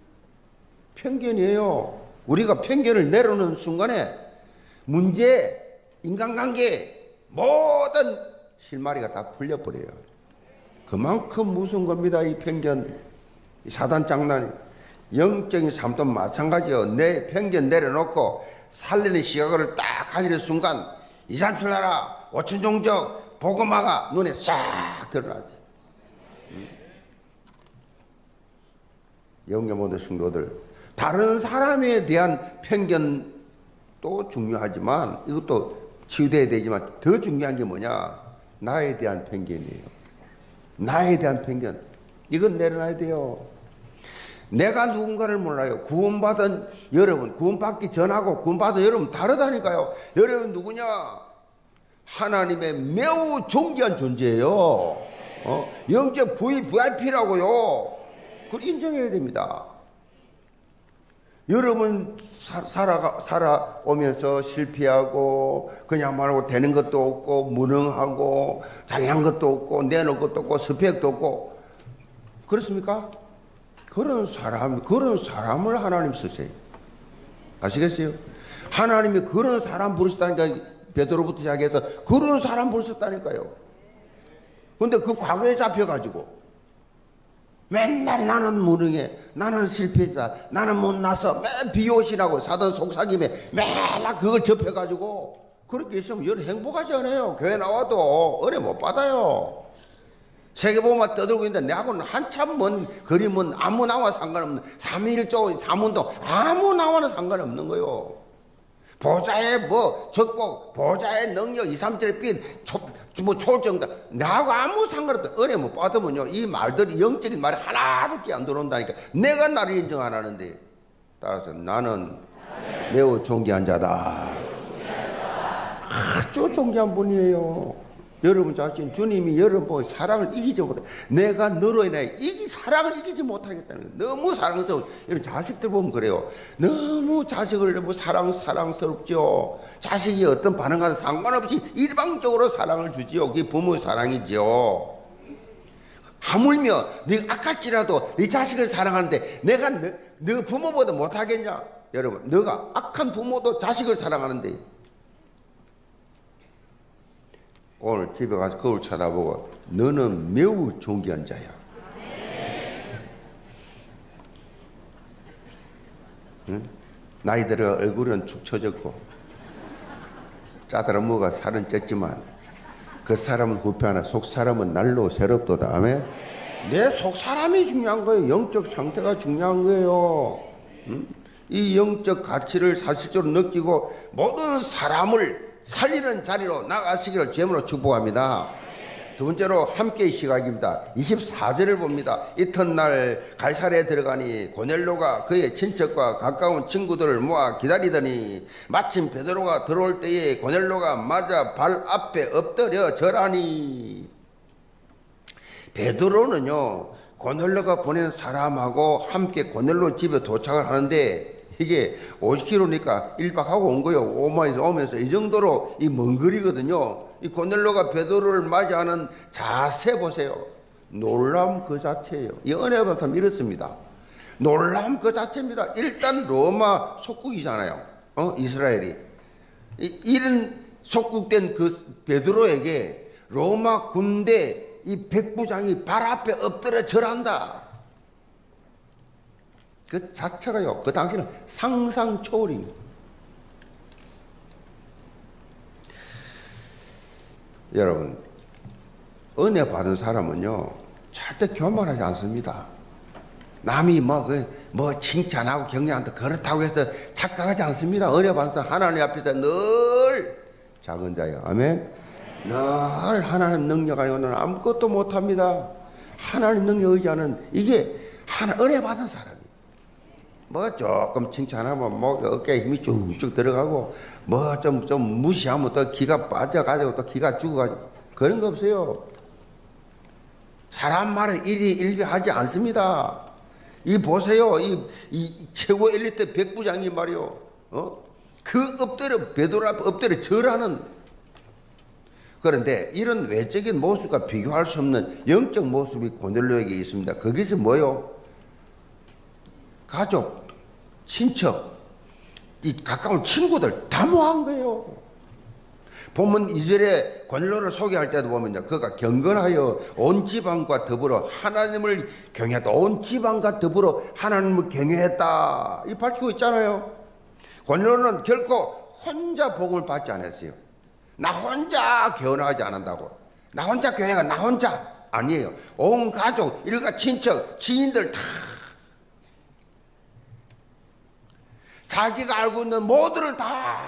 편견이에요. 우리가 편견을 내려놓는 순간에 문제, 인간관계, 모든 실마리가 다 풀려버려요. 그만큼 무서운 겁니다. 이 편견, 이 사단 장난. 영적인 삶도 마찬가지예요. 내 편견 내려놓고 살리는 시각을 딱 가지는 순간 이삼칠 나라 오천 종족 복음화가 눈에 싹 드러나지. 영계 모든 성도들, 다른 사람에 대한 편견도 중요하지만 이것도 치유돼야 되지만 더 중요한 게 뭐냐? 나에 대한 편견이에요. 나에 대한 편견. 이건 내려놔야 돼요. 내가 누군가를 몰라요. 구원받은 여러분, 구원받기 전하고 구원받은 여러분 다르다니까요. 여러분 누구냐? 하나님의 매우 존귀한 존재예요. 어? 영적 브이아이피라고요. 그걸 인정해야 됩니다. 여러분 사, 살아가, 살아오면서 실패하고 그냥 말고 되는 것도 없고 무능하고 잘한 것도 없고 내놓을 것도 없고 스펙도 없고 그렇습니까? 그런 사람, 그런 사람을 하나님 쓰세요. 아시겠어요? 하나님이 그런 사람 부르셨다니까. 베드로부터 시작해서 그런 사람 부르셨다니까요. 근데 그 과거에 잡혀가지고 맨날 나는 무능해, 나는 실패자, 나는 못나서 맨 비호신하고 사단 속삭임에 맨날 그걸 접해가지고 그렇게 있으면 여러 행복하지 않아요. 교회 나와도 은혜 못 받아요. 세계복음만 떠들고 있는데 내하고는 한참 먼 거리면 아무 나와 상관없는 삼일조 삼운동 아무 나와는 상관없는 거요. 보좌의 뭐 적복, 보좌의 능력, 이삼칠의 빛, 뭐 초월정다 나하고 아무 상관없다. 은혜 못 받으면요 이 말들이 영적인 말이 하나도 끼 안 들어온다니까. 내가 나를 인정 안 하는데. 따라서 나는 매우 존귀한 자다. 아주 존귀한 분이에요. 여러분 자신, 주님이 여러분 사랑을 이기지 못해. 내가 너로 인해 이 사랑을 이기지 못하겠다는 거예요. 너무 사랑스러워. 여러분 자식들 보면 그래요. 너무 자식을 너무 사랑, 사랑스럽죠. 자식이 어떤 반응과는 상관없이 일방적으로 사랑을 주지요. 그게 부모의 사랑이죠. 하물며 네가 악할지라도 네 자식을 사랑하는데 내가 너, 너 부모보다 못하겠냐? 여러분, 너가 악한 부모도 자식을 사랑하는데 오늘 집에 가서 거울 쳐다보고 너는 매우 존귀한 자야. 응? 나이 들어 얼굴은 축 처졌고 짜들어 먹어 살은 쪘지만 그 사람은 후패하나 속 사람은 날로 새롭도다. 아멘. 내 속 사람이 중요한 거예요. 영적 상태가 중요한 거예요. 응? 이 영적 가치를 사실적으로 느끼고 모든 사람을 살리는 자리로 나가시기를 제물로 축복합니다. 두 번째로 함께의 시각입니다. 이십사 절을 봅니다. 이튿날 갈사레에 들어가니 고넬료가 그의 친척과 가까운 친구들을 모아 기다리더니 마침 베드로가 들어올 때에 고넬료가 맞아 발 앞에 엎드려 절하니. 베드로는요 고넬료가 보낸 사람하고 함께 고넬료 집에 도착을 하는데 이게 오십 킬로미터니까 일 박하고 온 거예요. 오마에서 오면서 이 정도로 이 먼 거리거든요. 이 고넬료가 베드로를 맞이하는 자세 보세요. 놀람 그 자체예요. 이 은혜 받은 사람 이렇습니다. 놀람 그 자체입니다. 일단 로마 속국이잖아요. 어? 이스라엘이. 이, 이런 속국된 그 베드로에게 로마 군대 이 백부장이 발 앞에 엎드려 절한다. 그 자체가요, 그 당시는 상상 초월입니다. 여러분, 은혜 받은 사람은요, 절대 교만하지 않습니다. 남이 뭐, 그, 뭐, 칭찬하고 격려한다, 그렇다고 해서 착각하지 않습니다. 은혜 받은 사람, 하나님 앞에서 늘 작은 자예요. 아멘. 늘 하나님 능력 아니고는 아무것도 못합니다. 하나님 능력 의지하는, 이게 하나, 은혜 받은 사람이에요. 뭐 조금 칭찬하면 뭐 어깨에 힘이 쭉쭉 들어가고 뭐 좀 좀 무시하면 또 기가 빠져가지고 또 기가 죽어가지고 그런 거 없어요. 사람 말에 일이 일비하지 않습니다. 이 보세요. 이, 이 최고 엘리트 백부장이 말이요. 어? 그 엎드려 베드로 앞에 엎드려 절하는. 그런데 이런 외적인 모습과 비교할 수 없는 영적 모습이 고넬료에게 있습니다. 거기서 뭐요? 가족, 친척, 이 가까운 친구들 다 모한 거예요. 보면 이 절에 고넬료를 소개할 때도 보면요, 그가 경건하여 온 지방과 더불어 하나님을 경외했다. 온 지방과 더불어 하나님을 경외했다. 이 밝히고 있잖아요. 고넬료는 결코 혼자 복음을 받지 않았어요. 나 혼자 개헌하지 않는다고. 나 혼자 교회가 나 혼자 아니에요. 온 가족, 일가 친척, 지인들 다 자기가 알고 있는 모두를 다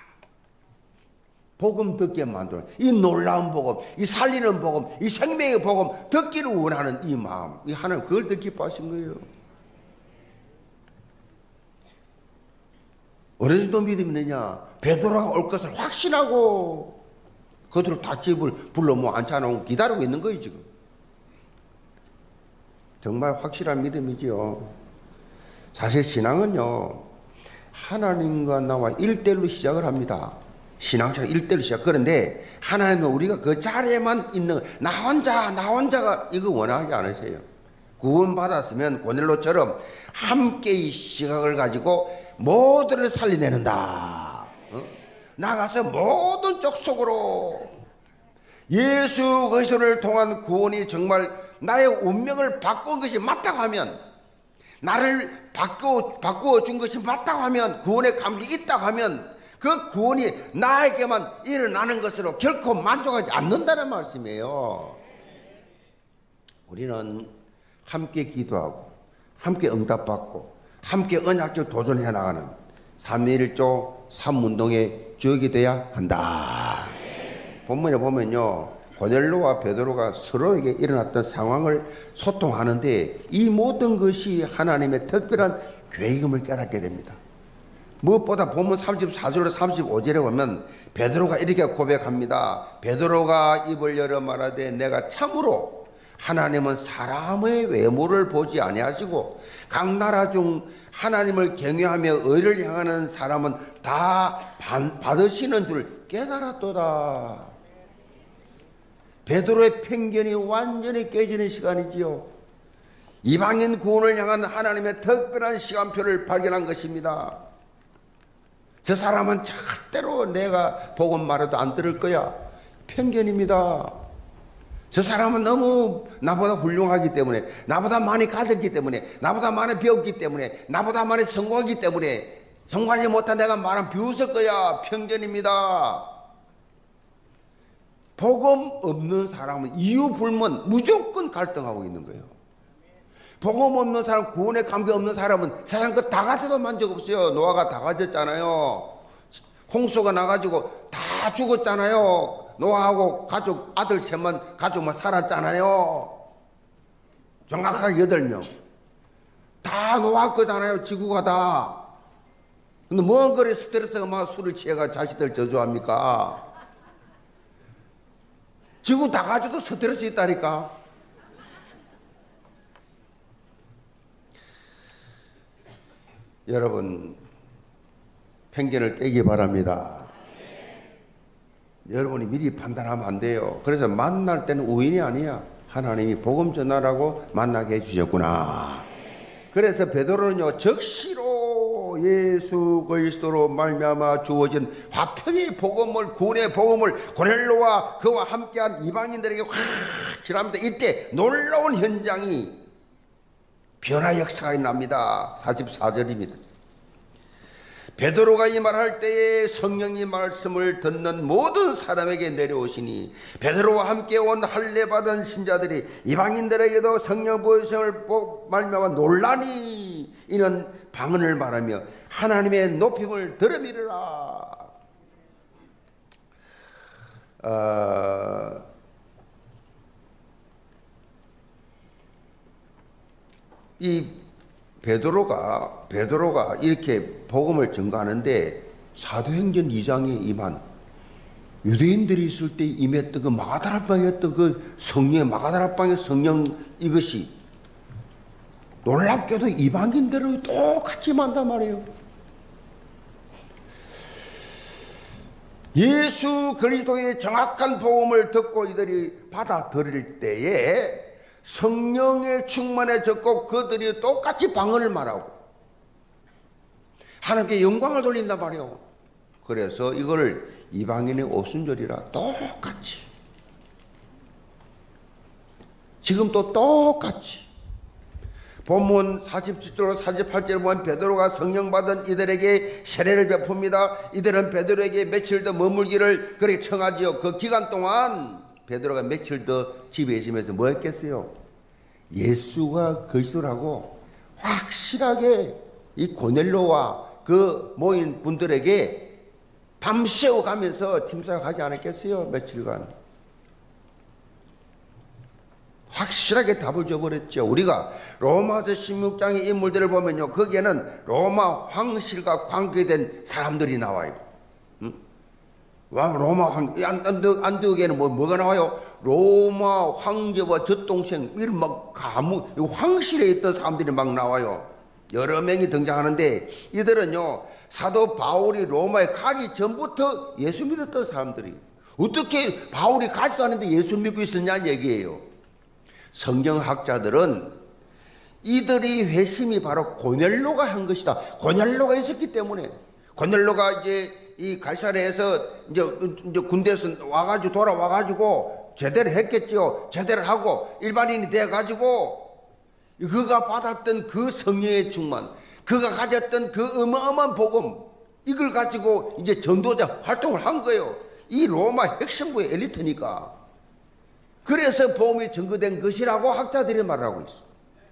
복음 듣게 만들어. 이 놀라운 복음, 이 살리는 복음, 이 생명의 복음 듣기를 원하는 이 마음, 이 하나님 그걸 더 기뻐하신 거예요. 어느 정도 믿음이 있느냐? 베드로가 올 것을 확신하고 그들을 다 집을 불러 뭐 앉혀놓고 기다리고 있는 거예요 지금. 정말 확실한 믿음이지요. 사실 신앙은요, 하나님과 나와 일대일로 시작을 합니다. 신앙생활 일대일로 시작. 그런데 하나님은 우리가 그 자리에만 있는 나 혼자 나 혼자가 이거 원하지 않으세요. 구원받았으면 고넬료처럼 함께의 시각을 가지고 모두를 살려내는다. 어? 나가서 모든 족속으로 예수 그리스도를 통한 구원이 정말 나의 운명을 바꾼 것이 맞다고 하면, 나를 바꾸어, 바꾸어 준 것이 맞다고 하면, 구원의 감격이 있다고 하면 그 구원이 나에게만 일어나는 것으로 결코 만족하지 않는다는 말씀이에요. 우리는 함께 기도하고 함께 응답받고 함께 언약적 도전해 나가는 삼위일조 삼운동의 주역이 돼야 한다. 본문에 보면요, 고넬료와 베드로가 서로에게 일어났던 상황을 소통하는데 이 모든 것이 하나님의 특별한 계획임을 깨닫게 됩니다. 무엇보다 본문 삼십사 절로 삼십오 절에 보면 베드로가 이렇게 고백합니다. 베드로가 입을 열어 말하되 내가 참으로 하나님은 사람의 외모를 보지 아니하시고 각 나라 중 하나님을 경외하며 의를 향하는 사람은 다 받으시는 줄 깨달았도다. 베드로의 편견이 완전히 깨지는 시간이지요. 이방인 구원을 향한 하나님의 특별한 시간표를 발견한 것입니다. 저 사람은 절대로 내가 복음 말해도 안 들을 거야. 편견입니다. 저 사람은 너무 나보다 훌륭하기 때문에, 나보다 많이 가졌기 때문에, 나보다 많이 배웠기 때문에, 나보다 많이 성공하기 때문에 성공하지 못한 내가 말하면 비웃을 거야. 편견입니다. 복음 없는 사람은 이유 불문 무조건 갈등하고 있는 거예요. 복음 없는 사람, 구원의 감격 없는 사람은 세상 것 다 가져도 만족 없어요. 노아가 다 가졌잖아요. 홍수가 나가지고 다 죽었잖아요. 노아하고 가족 아들 셋만 가족만 살았잖아요. 정확하게 여덟 명. 다 노아 거잖아요. 지구가 다. 근데 뭔 그리 스트레스가 막 술을 취해가 자식들 저주합니까? 지구 다 가지고 스트레스 있다니까. 여러분, 편견을 깨기 바랍니다. 여러분이 미리 판단하면 안 돼요. 그래서 만날 때는 우연이 아니야. 하나님이 복음 전하라고 만나게 해주셨구나. 그래서 베드로는요, 적시로 예수 그리스도로 말미암아 주어진 화평의 복음을, 구원의 복음을 고넬로와 그와 함께한 이방인들에게 확 전합니다. 이때 놀라운 현장이 변화 역사가 납니다. 사십사 절입니다. 베드로가 이 말할 때에 성령이 말씀을 듣는 모든 사람에게 내려오시니 베드로와 함께 온 할례 받은 신자들이 이방인들에게도 성령 보혜성을 말미암아 놀라니 이는 방언을 말하며 하나님의 높임을 들음이르라. 어, 이 베드로가 베드로가 이렇게 복음을 전가하는데 사도행전 이 장에 임한 유대인들이 있을 때 임했던 그 마가다락방에 했던 그 성령, 마가다락방의 성령 이것이 놀랍게도 이방인들을 똑같이 만단 말이에요. 예수 그리스도의 정확한 복음을 듣고 이들이 받아들일 때에 성령의 충만해졌고 그들이 똑같이 방언을 말하고 하나님께 영광을 돌린단 말이에요. 그래서 이걸 이방인의 오순절이라 똑같이 지금도 똑같이 본문 사십칠 절 사십팔 절에 보면 베드로가 성령 받은 이들에게 세례를 베풉니다. 이들은 베드로에게 며칠 더 머물기를 그렇게 청하지요. 그 기간 동안 베드로가 며칠 더 집에 있으면서 뭐 했겠어요? 예수가 그리스도라고 확실하게 이 고넬로와 그 모인 분들에게 밤새워 가면서 팀사하지 않았겠어요? 며칠간 확실하게 답을 줘버렸죠. 우리가 로마서 십육 장의 인물들을 보면요, 거기에는 로마 황실과 관계된 사람들이 나와요. 응? 로마 황, 안디옥에는 뭐, 뭐가 나와요? 로마 황제와 젖동생, 이런 막 가문, 황실에 있던 사람들이 막 나와요. 여러 명이 등장하는데, 이들은요, 사도 바울이 로마에 가기 전부터 예수 믿었던 사람들이. 어떻게 바울이 가지도 않는데 예수 믿고 있었냐 얘기예요. 성경학자들은 이들이 회심이 바로 고넬로가 한 것이다. 고넬로가 있었기 때문에. 고넬로가 이제 이 갈사레에서 이제, 이제 군대에서 와가지고 돌아와가지고 제대로 했겠죠. 제대로 하고 일반인이 돼가지고 그가 받았던 그 성령의 충만, 그가 가졌던 그 어마어마한 복음, 이걸 가지고 이제 전도자 활동을 한 거예요. 이 로마 핵심부의 엘리트니까. 그래서 복음이 증거된 것이라고 학자들이 말하고 있어.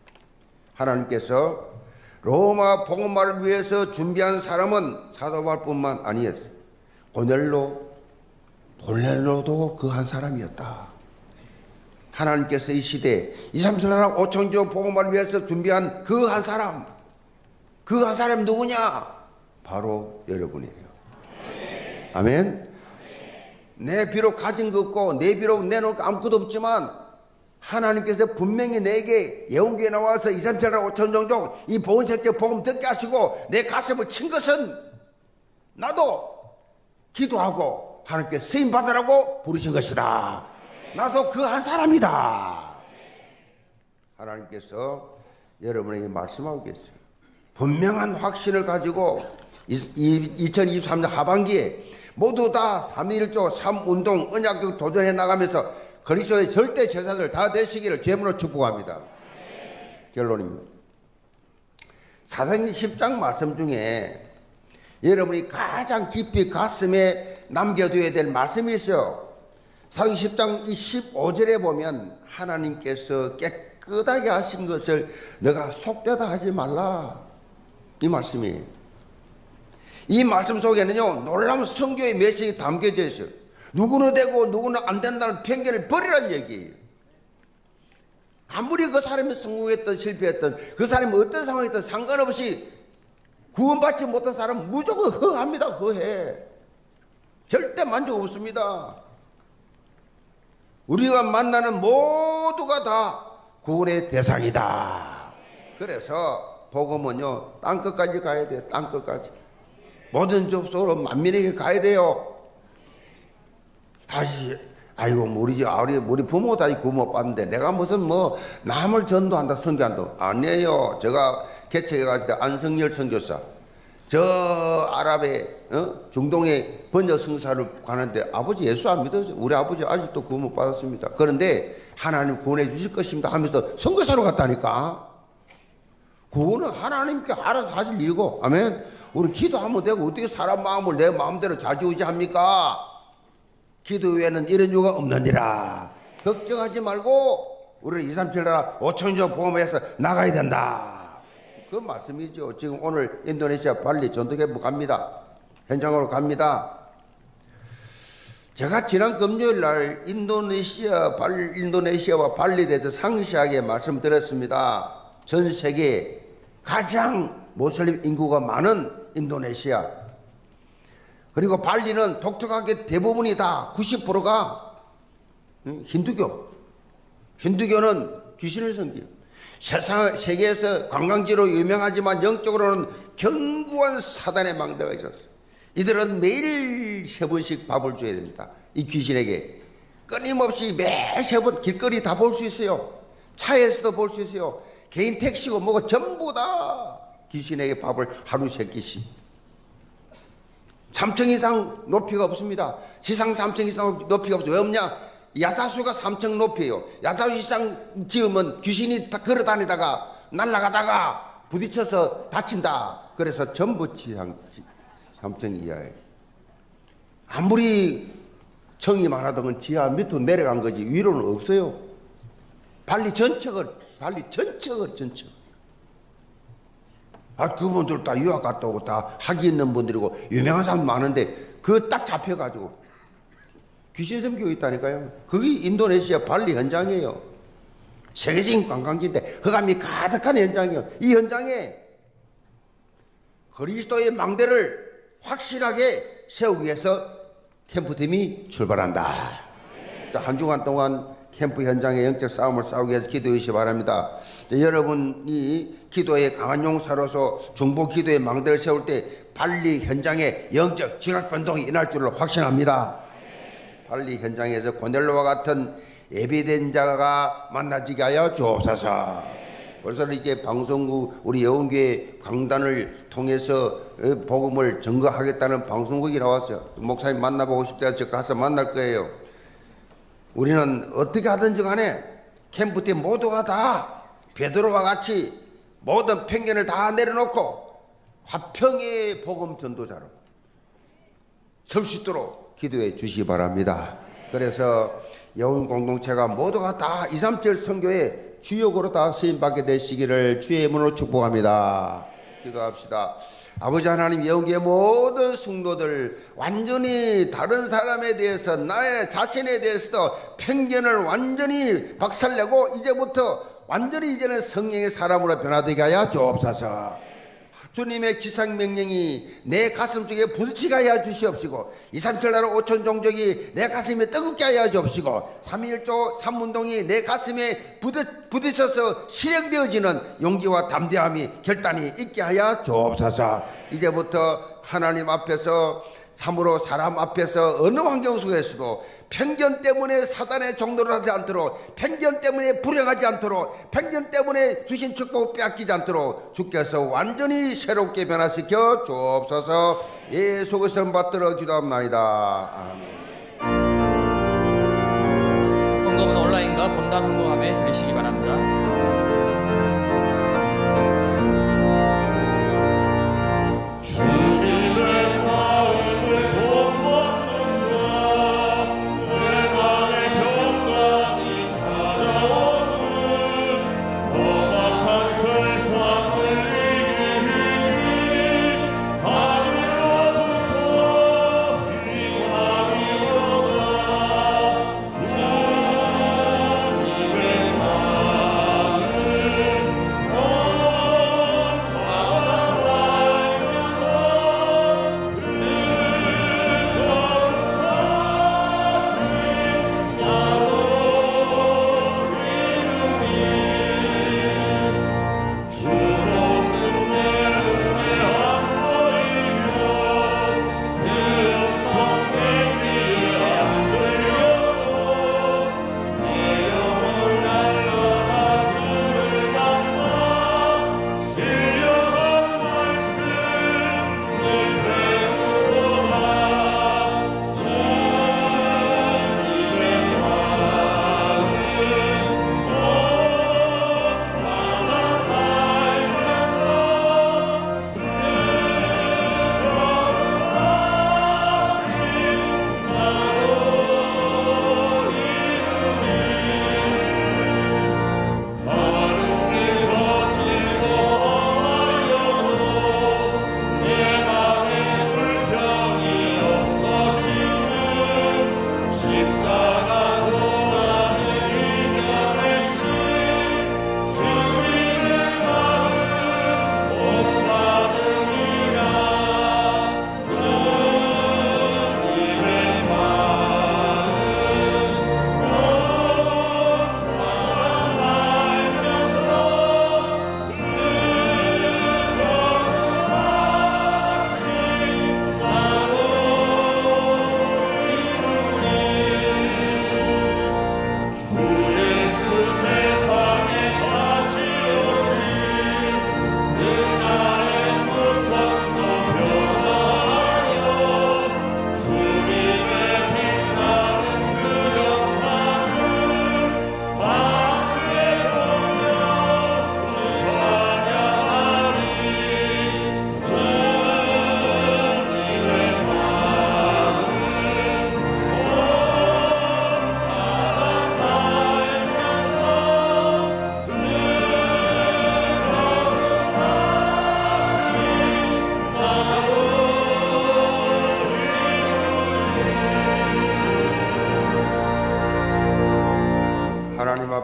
하나님께서 로마 복음화를 위해서 준비한 사람은 사도 바울뿐만 아니었어요. 고넬로, 고넬로도 그 한 사람이었다. 하나님께서 이 시대에 이삼천 나라 오천조 복음화를 위해서 준비한 그 한 사람, 그 한 사람이 누구냐? 바로 여러분이에요. 아멘. 내 비록 가진 것 없고 내 비록 내놓을 거 아무것도 없지만 하나님께서 분명히 내게 예언기에 나와서 이삼천 나라 오천 종족 이 보은색적 복음 듣게 하시고 내 가슴을 친 것은 나도 기도하고 하나님께 쓰임 받으라고 부르신 것이다. 나도 그 한 사람이다. 하나님께서 여러분에게 말씀하고 계세요. 분명한 확신을 가지고 이천이십삼 년 하반기에 모두 다 삼일조 삼운동 언약적 도전해 나가면서 그리스도의 절대 제사들 다 되시기를 제물로 축복합니다. 결론입니다. 사도행전 십 장 말씀 중에 여러분이 가장 깊이 가슴에 남겨둬야 될 말씀이 있어요. 사도행전 십 장 이 십오 절에 보면 하나님께서 깨끗하게 하신 것을 너가 속되다 하지 말라, 이 말씀이에요. 이 말씀 속에는요 놀라운 성경의 메시지가 담겨져 있어요. 누구는 되고 누구는 안 된다는 편견을 버리라는 얘기예요. 아무리 그 사람이 성공했든 실패했든 그 사람이 어떤 상황이든 상관없이 구원받지 못한 사람은 무조건 허합니다. 허해. 절대 만족 없습니다. 우리가 만나는 모두가 다 구원의 대상이다. 그래서 복음은요, 땅끝까지 가야 돼요. 땅끝까지. 모든 족속으로 만민에게 가야 돼요. 아시, 아이고, 우리, 우리, 우리 부모 다 구원 받는데 내가 무슨 뭐 남을 전도한다, 선교한다. 아니에요. 제가 개척해 갔을 때 안성열 선교사, 저 아랍의, 어? 중동의 번역 성사를 가는데 아버지 예수 안 믿었어요. 우리 아버지 아직도 구원 받았습니다. 그런데 하나님 구원해 주실 것입니다 하면서 선교사로 갔다니까. 구원은 하나님께 알아서 하실 일이고, 아멘. 우리 기도하면 되고 어떻게 사람 마음을 내 마음대로 좌지우지합니까? 기도 외에는 이런 이유가 없느니라. 걱정하지 말고 우리는 이삼칠 나라 오천조 보험해서 나가야 된다. 그 말씀이죠. 지금 오늘 인도네시아 발리 전도캠프 갑니다. 현장으로 갑니다. 제가 지난 금요일 날 인도네시아 발, 인도네시아와 발리에 대해서 상세하게 말씀드렸습니다. 전 세계 가장 모슬림 인구가 많은 인도네시아, 그리고 발리는 독특하게 대부분이 다 구십 퍼센트가 힌두교. 힌두교는 귀신을 섬겨요. 세상, 세계에서 관광지로 유명하지만 영적으로는 견고한 사단의 망대가 있었어요. 이들은 매일 세 번씩 밥을 줘야 됩니다. 이 귀신에게. 끊임없이 매 세 번 길거리 다 볼 수 있어요. 차에서도 볼 수 있어요. 개인 택시고 뭐고 전부 다 귀신에게 밥을 하루 세 끼씩. 삼 층 이상 높이가 없습니다. 지상 삼 층 이상 높이가 없어요. 왜 없냐? 야자수가 삼 층 높이에요. 야자수 이상 지으면 귀신이 다 걸어 다니다가 날아가다가 부딪혀서 다친다. 그래서 전부 지상 삼 층 이하에. 아무리 청이 많아도 건 지하 밑으로 내려간 거지 위로는 없어요. 발리 전체가 발리 전체가 전체. 아, 그분들 다 유학 갔다 오고 다 학위 있는 분들이고 유명한 사람 많은데 그거 딱 잡혀가지고 귀신 섬기고 있다니까요. 그게 인도네시아 발리 현장이에요. 세계적인 관광지인데 흑암이 가득한 현장이에요. 이 현장에 그리스도의 망대를 확실하게 세우기 위해서 캠프팀이 출발한다. 한 주간 동안 캠프 현장의 영적 싸움을 싸우기 위해서 기도해 주시기 바랍니다. 여러분이 기도의 강한 용사로서 중보 기도의 망대를 세울 때 발리 현장에 영적 지각 변동이 일어날 줄로 확신합니다. 발리 현장에서 고넬로와 같은 예비된 자가 만나지게 하여 주옵소서. 벌써 이제 방송국 우리 여운교회 강단을 통해서 복음을 증거하겠다는 방송국이 나왔어요. 목사님 만나보고 싶다. 저 가서 만날 거예요. 우리는 어떻게 하든지 간에 캠프 때 모두가 다 베드로와 같이 모든 편견을 다 내려놓고 화평의 복음 전도자로 설 수 있도록 기도해 주시기 바랍니다. 그래서 여운 공동체가 모두가 다 이삼칠 선교의 주역으로 다 쓰임받게 되시기를 주의 이름으로 축복합니다. 기도합시다. 아버지 하나님, 여기에 모든 성도들 완전히 다른 사람에 대해서 나의 자신에 대해서도 편견을 완전히 박살내고 이제부터 완전히 이제는 성령의 사람으로 변화되게 하여 주옵소서. 주님의 지상명령이 내 가슴속에 부딪히게 하여 주시옵시고 이삼칠 나라 오천 종족이 내 가슴에 뜨겁게 하여 주옵시고 삼일조 삼운동이 내 가슴에 부딪혀서 실행되어지는 용기와 담대함이 결단이 있게 하여 주옵소서. 이제부터 하나님 앞에서 참으로 사람 앞에서 어느 환경 속에서도 편견 때문에 사단의 종로를 하지 않도록, 편견 때문에 불행하지 않도록, 편견 때문에 주신 축복을 빼앗기지 않도록 주께서 완전히 새롭게 변화시켜 주옵소서. 예수 그리스도 받들어 기도합나이다. 아멘. 헌금은 온라인과 본당 헌금함에 드리시기 바랍니다.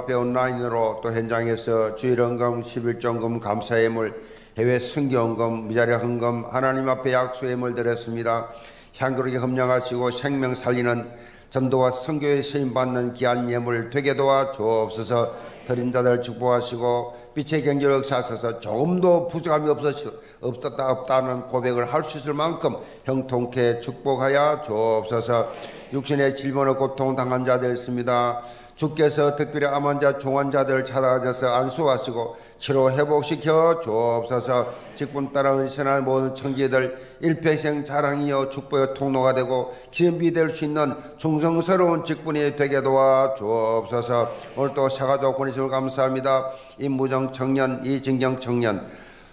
앞에 온라인으로 또 현장에서 주일 헌금, 십일조 헌금, 감사 예물, 해외 선교 헌금, 미자리 헌금, 하나님 앞에 약수 예물 드렸습니다. 향기롭게 협력하시고 생명 살리는 전도와 선교에 쓰임받는 귀한 예물 되게 도와 주옵소서. 드린 자들 축복하시고 빛의 경제를 역사하셔서 조금도 부족함이 없었, 없었다 없다는 고백을 할 수 있을 만큼 형통케 축복하여 주옵소서. 육신의 질병으로 고통당한 자들 있습니다. 주께서 특별히 암 환자, 중환자들을 찾아가셔서 안수하시고 치료 회복시켜 주옵소서. 직분 따라 은신할 모든 청지들 일평생 자랑이여 축복의 통로가 되고 기념비 될 수 있는 충성스러운 직분이 되게 도와 주옵소서. 오늘 또 사가족 보내주셔서 감사합니다. 임무정 청년, 이진경 청년,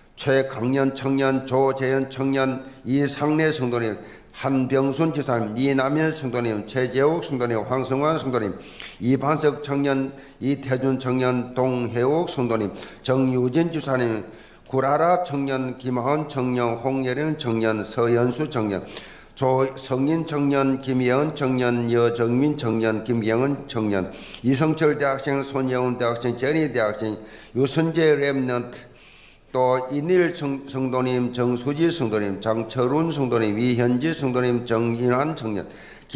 최강년 청년, 조재현 청년, 이상래 성도님, 한병순 지사님, 이남일 성도님, 최재욱 성도님, 황성환 성도님, 이반석 청년, 이태준 청년, 동혜옥 성도님, 정유진 지사님, 구라라 청년, 김하은 청년, 홍예령 청년, 서연수 청년, 조성인 청년, 김예은 청년, 여정민 청년, 김영은 청년, 이성철 대학생, 손예훈 대학생, 제니 대학생, 유선재 랩넌트, 또 이닐 성도님, 정수지 성도님, 장철훈 성도님, 이현지 성도님, 정인환 청년,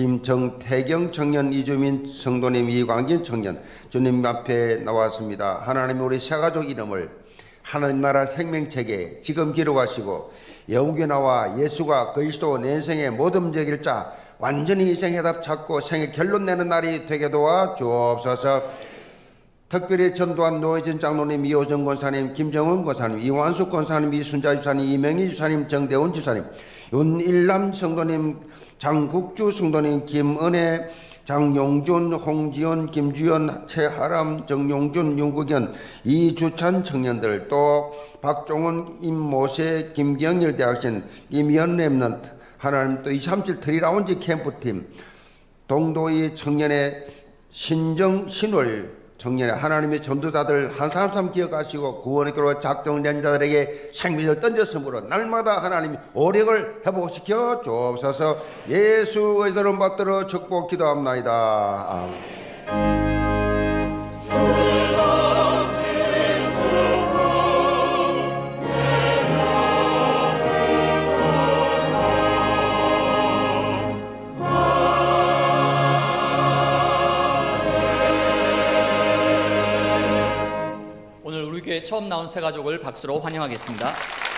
김정태경 청년, 이주민 성도님, 이광진 청년, 주님 앞에 나왔습니다. 하나님 우리 새가족 이름을 하나님 나라 생명책에 지금 기록하시고 영국에 나와 예수가 그리스도 내 인생의 모든 문제일 자 완전히 인생 해답 찾고 생의 결론 내는 날이 되게 도와 주옵소서. 특별히 전도한 노혜진 장로님, 이호정 권사님, 김정은 권사님, 이완숙 권사님, 이순자 주사님, 이명희 주사님, 정대훈 주사님, 윤일남 성도님, 장국주 성도님, 김은혜, 장용준, 홍지연, 김주연, 최하람, 정용준, 윤국현, 이주찬 청년들, 또 박종훈, 임모세, 김경일 대학생, 임현 랩넌트, 하나님 또 이삼칠 트리라운지 캠프팀, 동도이 청년의 신정, 신월 청년의 하나님의 전도자들 한 사람 삼 기억하시고 구원의 길로 작정된 자들에게 생명을 던졌으므로 날마다 하나님이 오력을 회복시켜 주옵소서. 예수의 이름 받들어 축복 기도합나이다. 아멘. 처음 나온 새 가족을 박수로 환영하겠습니다.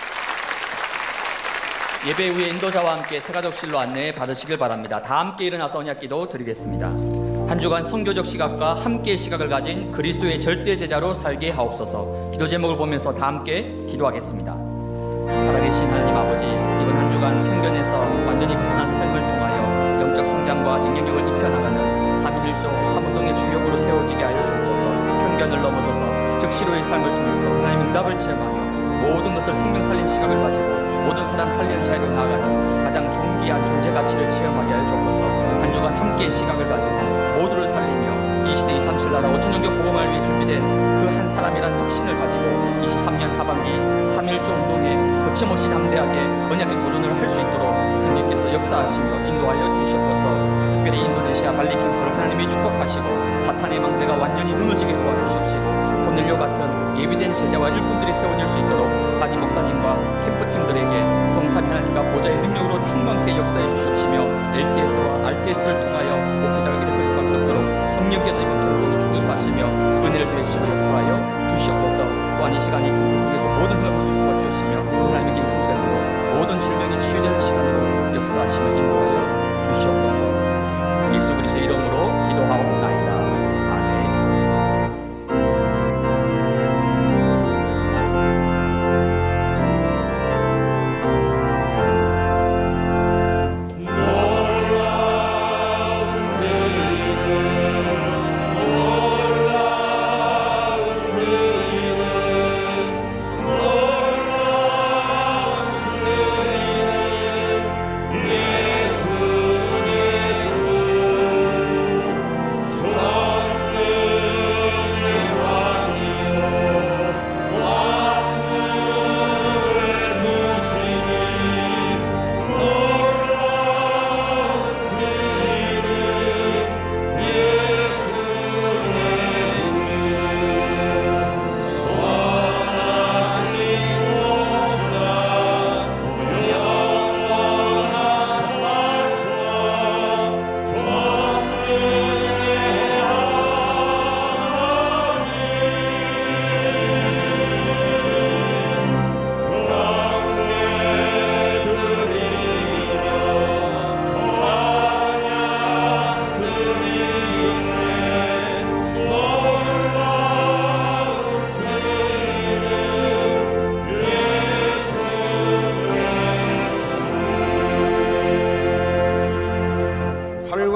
예배 후에 인도자와 함께 새 가족실로 안내 받으시길 바랍니다. 다 함께 일어나서 언약기도 드리겠습니다. 한 주간 성교적 시각과 함께 시각을 가진 그리스도의 절대 제자로 살게 하옵소서. 기도 제목을 보면서 다 함께 기도하겠습니다. 살아계신 하나님 아버지, 이번 한 주간 편견에서 완전히 벗어난 삶을 통하여 영적 성장과 영향력을 입혀나가는 삼일일조 삼운동의 주역으로 세워지게 하여 주옵소서. 편견을 넘어서서 즉시로의 삶을 통해서 하나님의 응답을 체험하며 모든 것을 생명 살린 시각을 가지고 모든 사람 살리는 자리로 나아가는 가장 존귀한 존재 가치를 체험하게 하여 주옵소서. 한 주간 함께 시각을 가지고 모두를 살리며 이 시대 이삼칠 나라 오천 영교 복음을 위해 준비된 그 한 사람이란 확신을 가지고 이십삼 년 하반기 삼일조 운동에 거침없이 담대하게 언약적 도전을 할 수 있도록 성령께서 역사하시며 인도하여 주시옵소서. 특별히 인도네시아 발리 캠프를 하나님이 축복하시고 사탄의 망대가 완전히 무너지게 도와주시옵시고 코넬료 같은 예비된 제자와 일꾼들이 세워질 수 있도록 담임 목사님과 캠프팀들에게 성삼위 하나님과 보좌의 능력으로 충만케 역사해 주시옵시며 엘티에스와 알티에스를 통하여 목회자가 일어설 수 없도록 성령께서 이번 결론을 축복하시며 은혜를 베푸시고 역사하여 주시옵소서. 또한 이 시간이 기쁨을 통해서 모든 흐름을 도와주시며 하나님의 계승체로 모든 질병이 치유되는 시간으로 역사하시며 인도하여 주시옵소서. 예수 그리스도의 이름으로 기도하옵나이다. Oh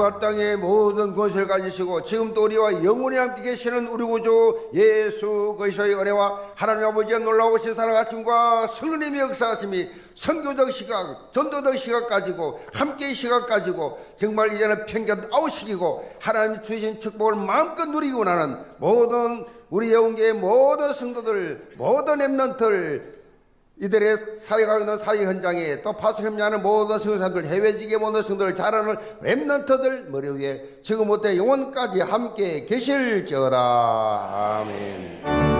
하늘과 땅의 모든 권세를 가지시고 지금도 우리와 영원히 함께 계시는 우리 구주 예수 그리스도의 은혜와 하나님 아버지의 놀라우신 사랑하심과 성령님의 역사하심이 선교적 시각, 전도적 시각 가지고 함께의 시각 가지고 정말 이제는 편견 아웃시키고 하나님이 주신 축복을 마음껏 누리고 나는 모든 우리 영계의 모든 성도들, 모든 렘넌트들, 이들의 사역하고 있는 사역 현장에 또 파수 협력하는 모든 성도들, 해외지계 모든 성도들, 잘하는 렘넌트들 머리 위에 지금부터 영원까지 함께 계실지어다. 아멘.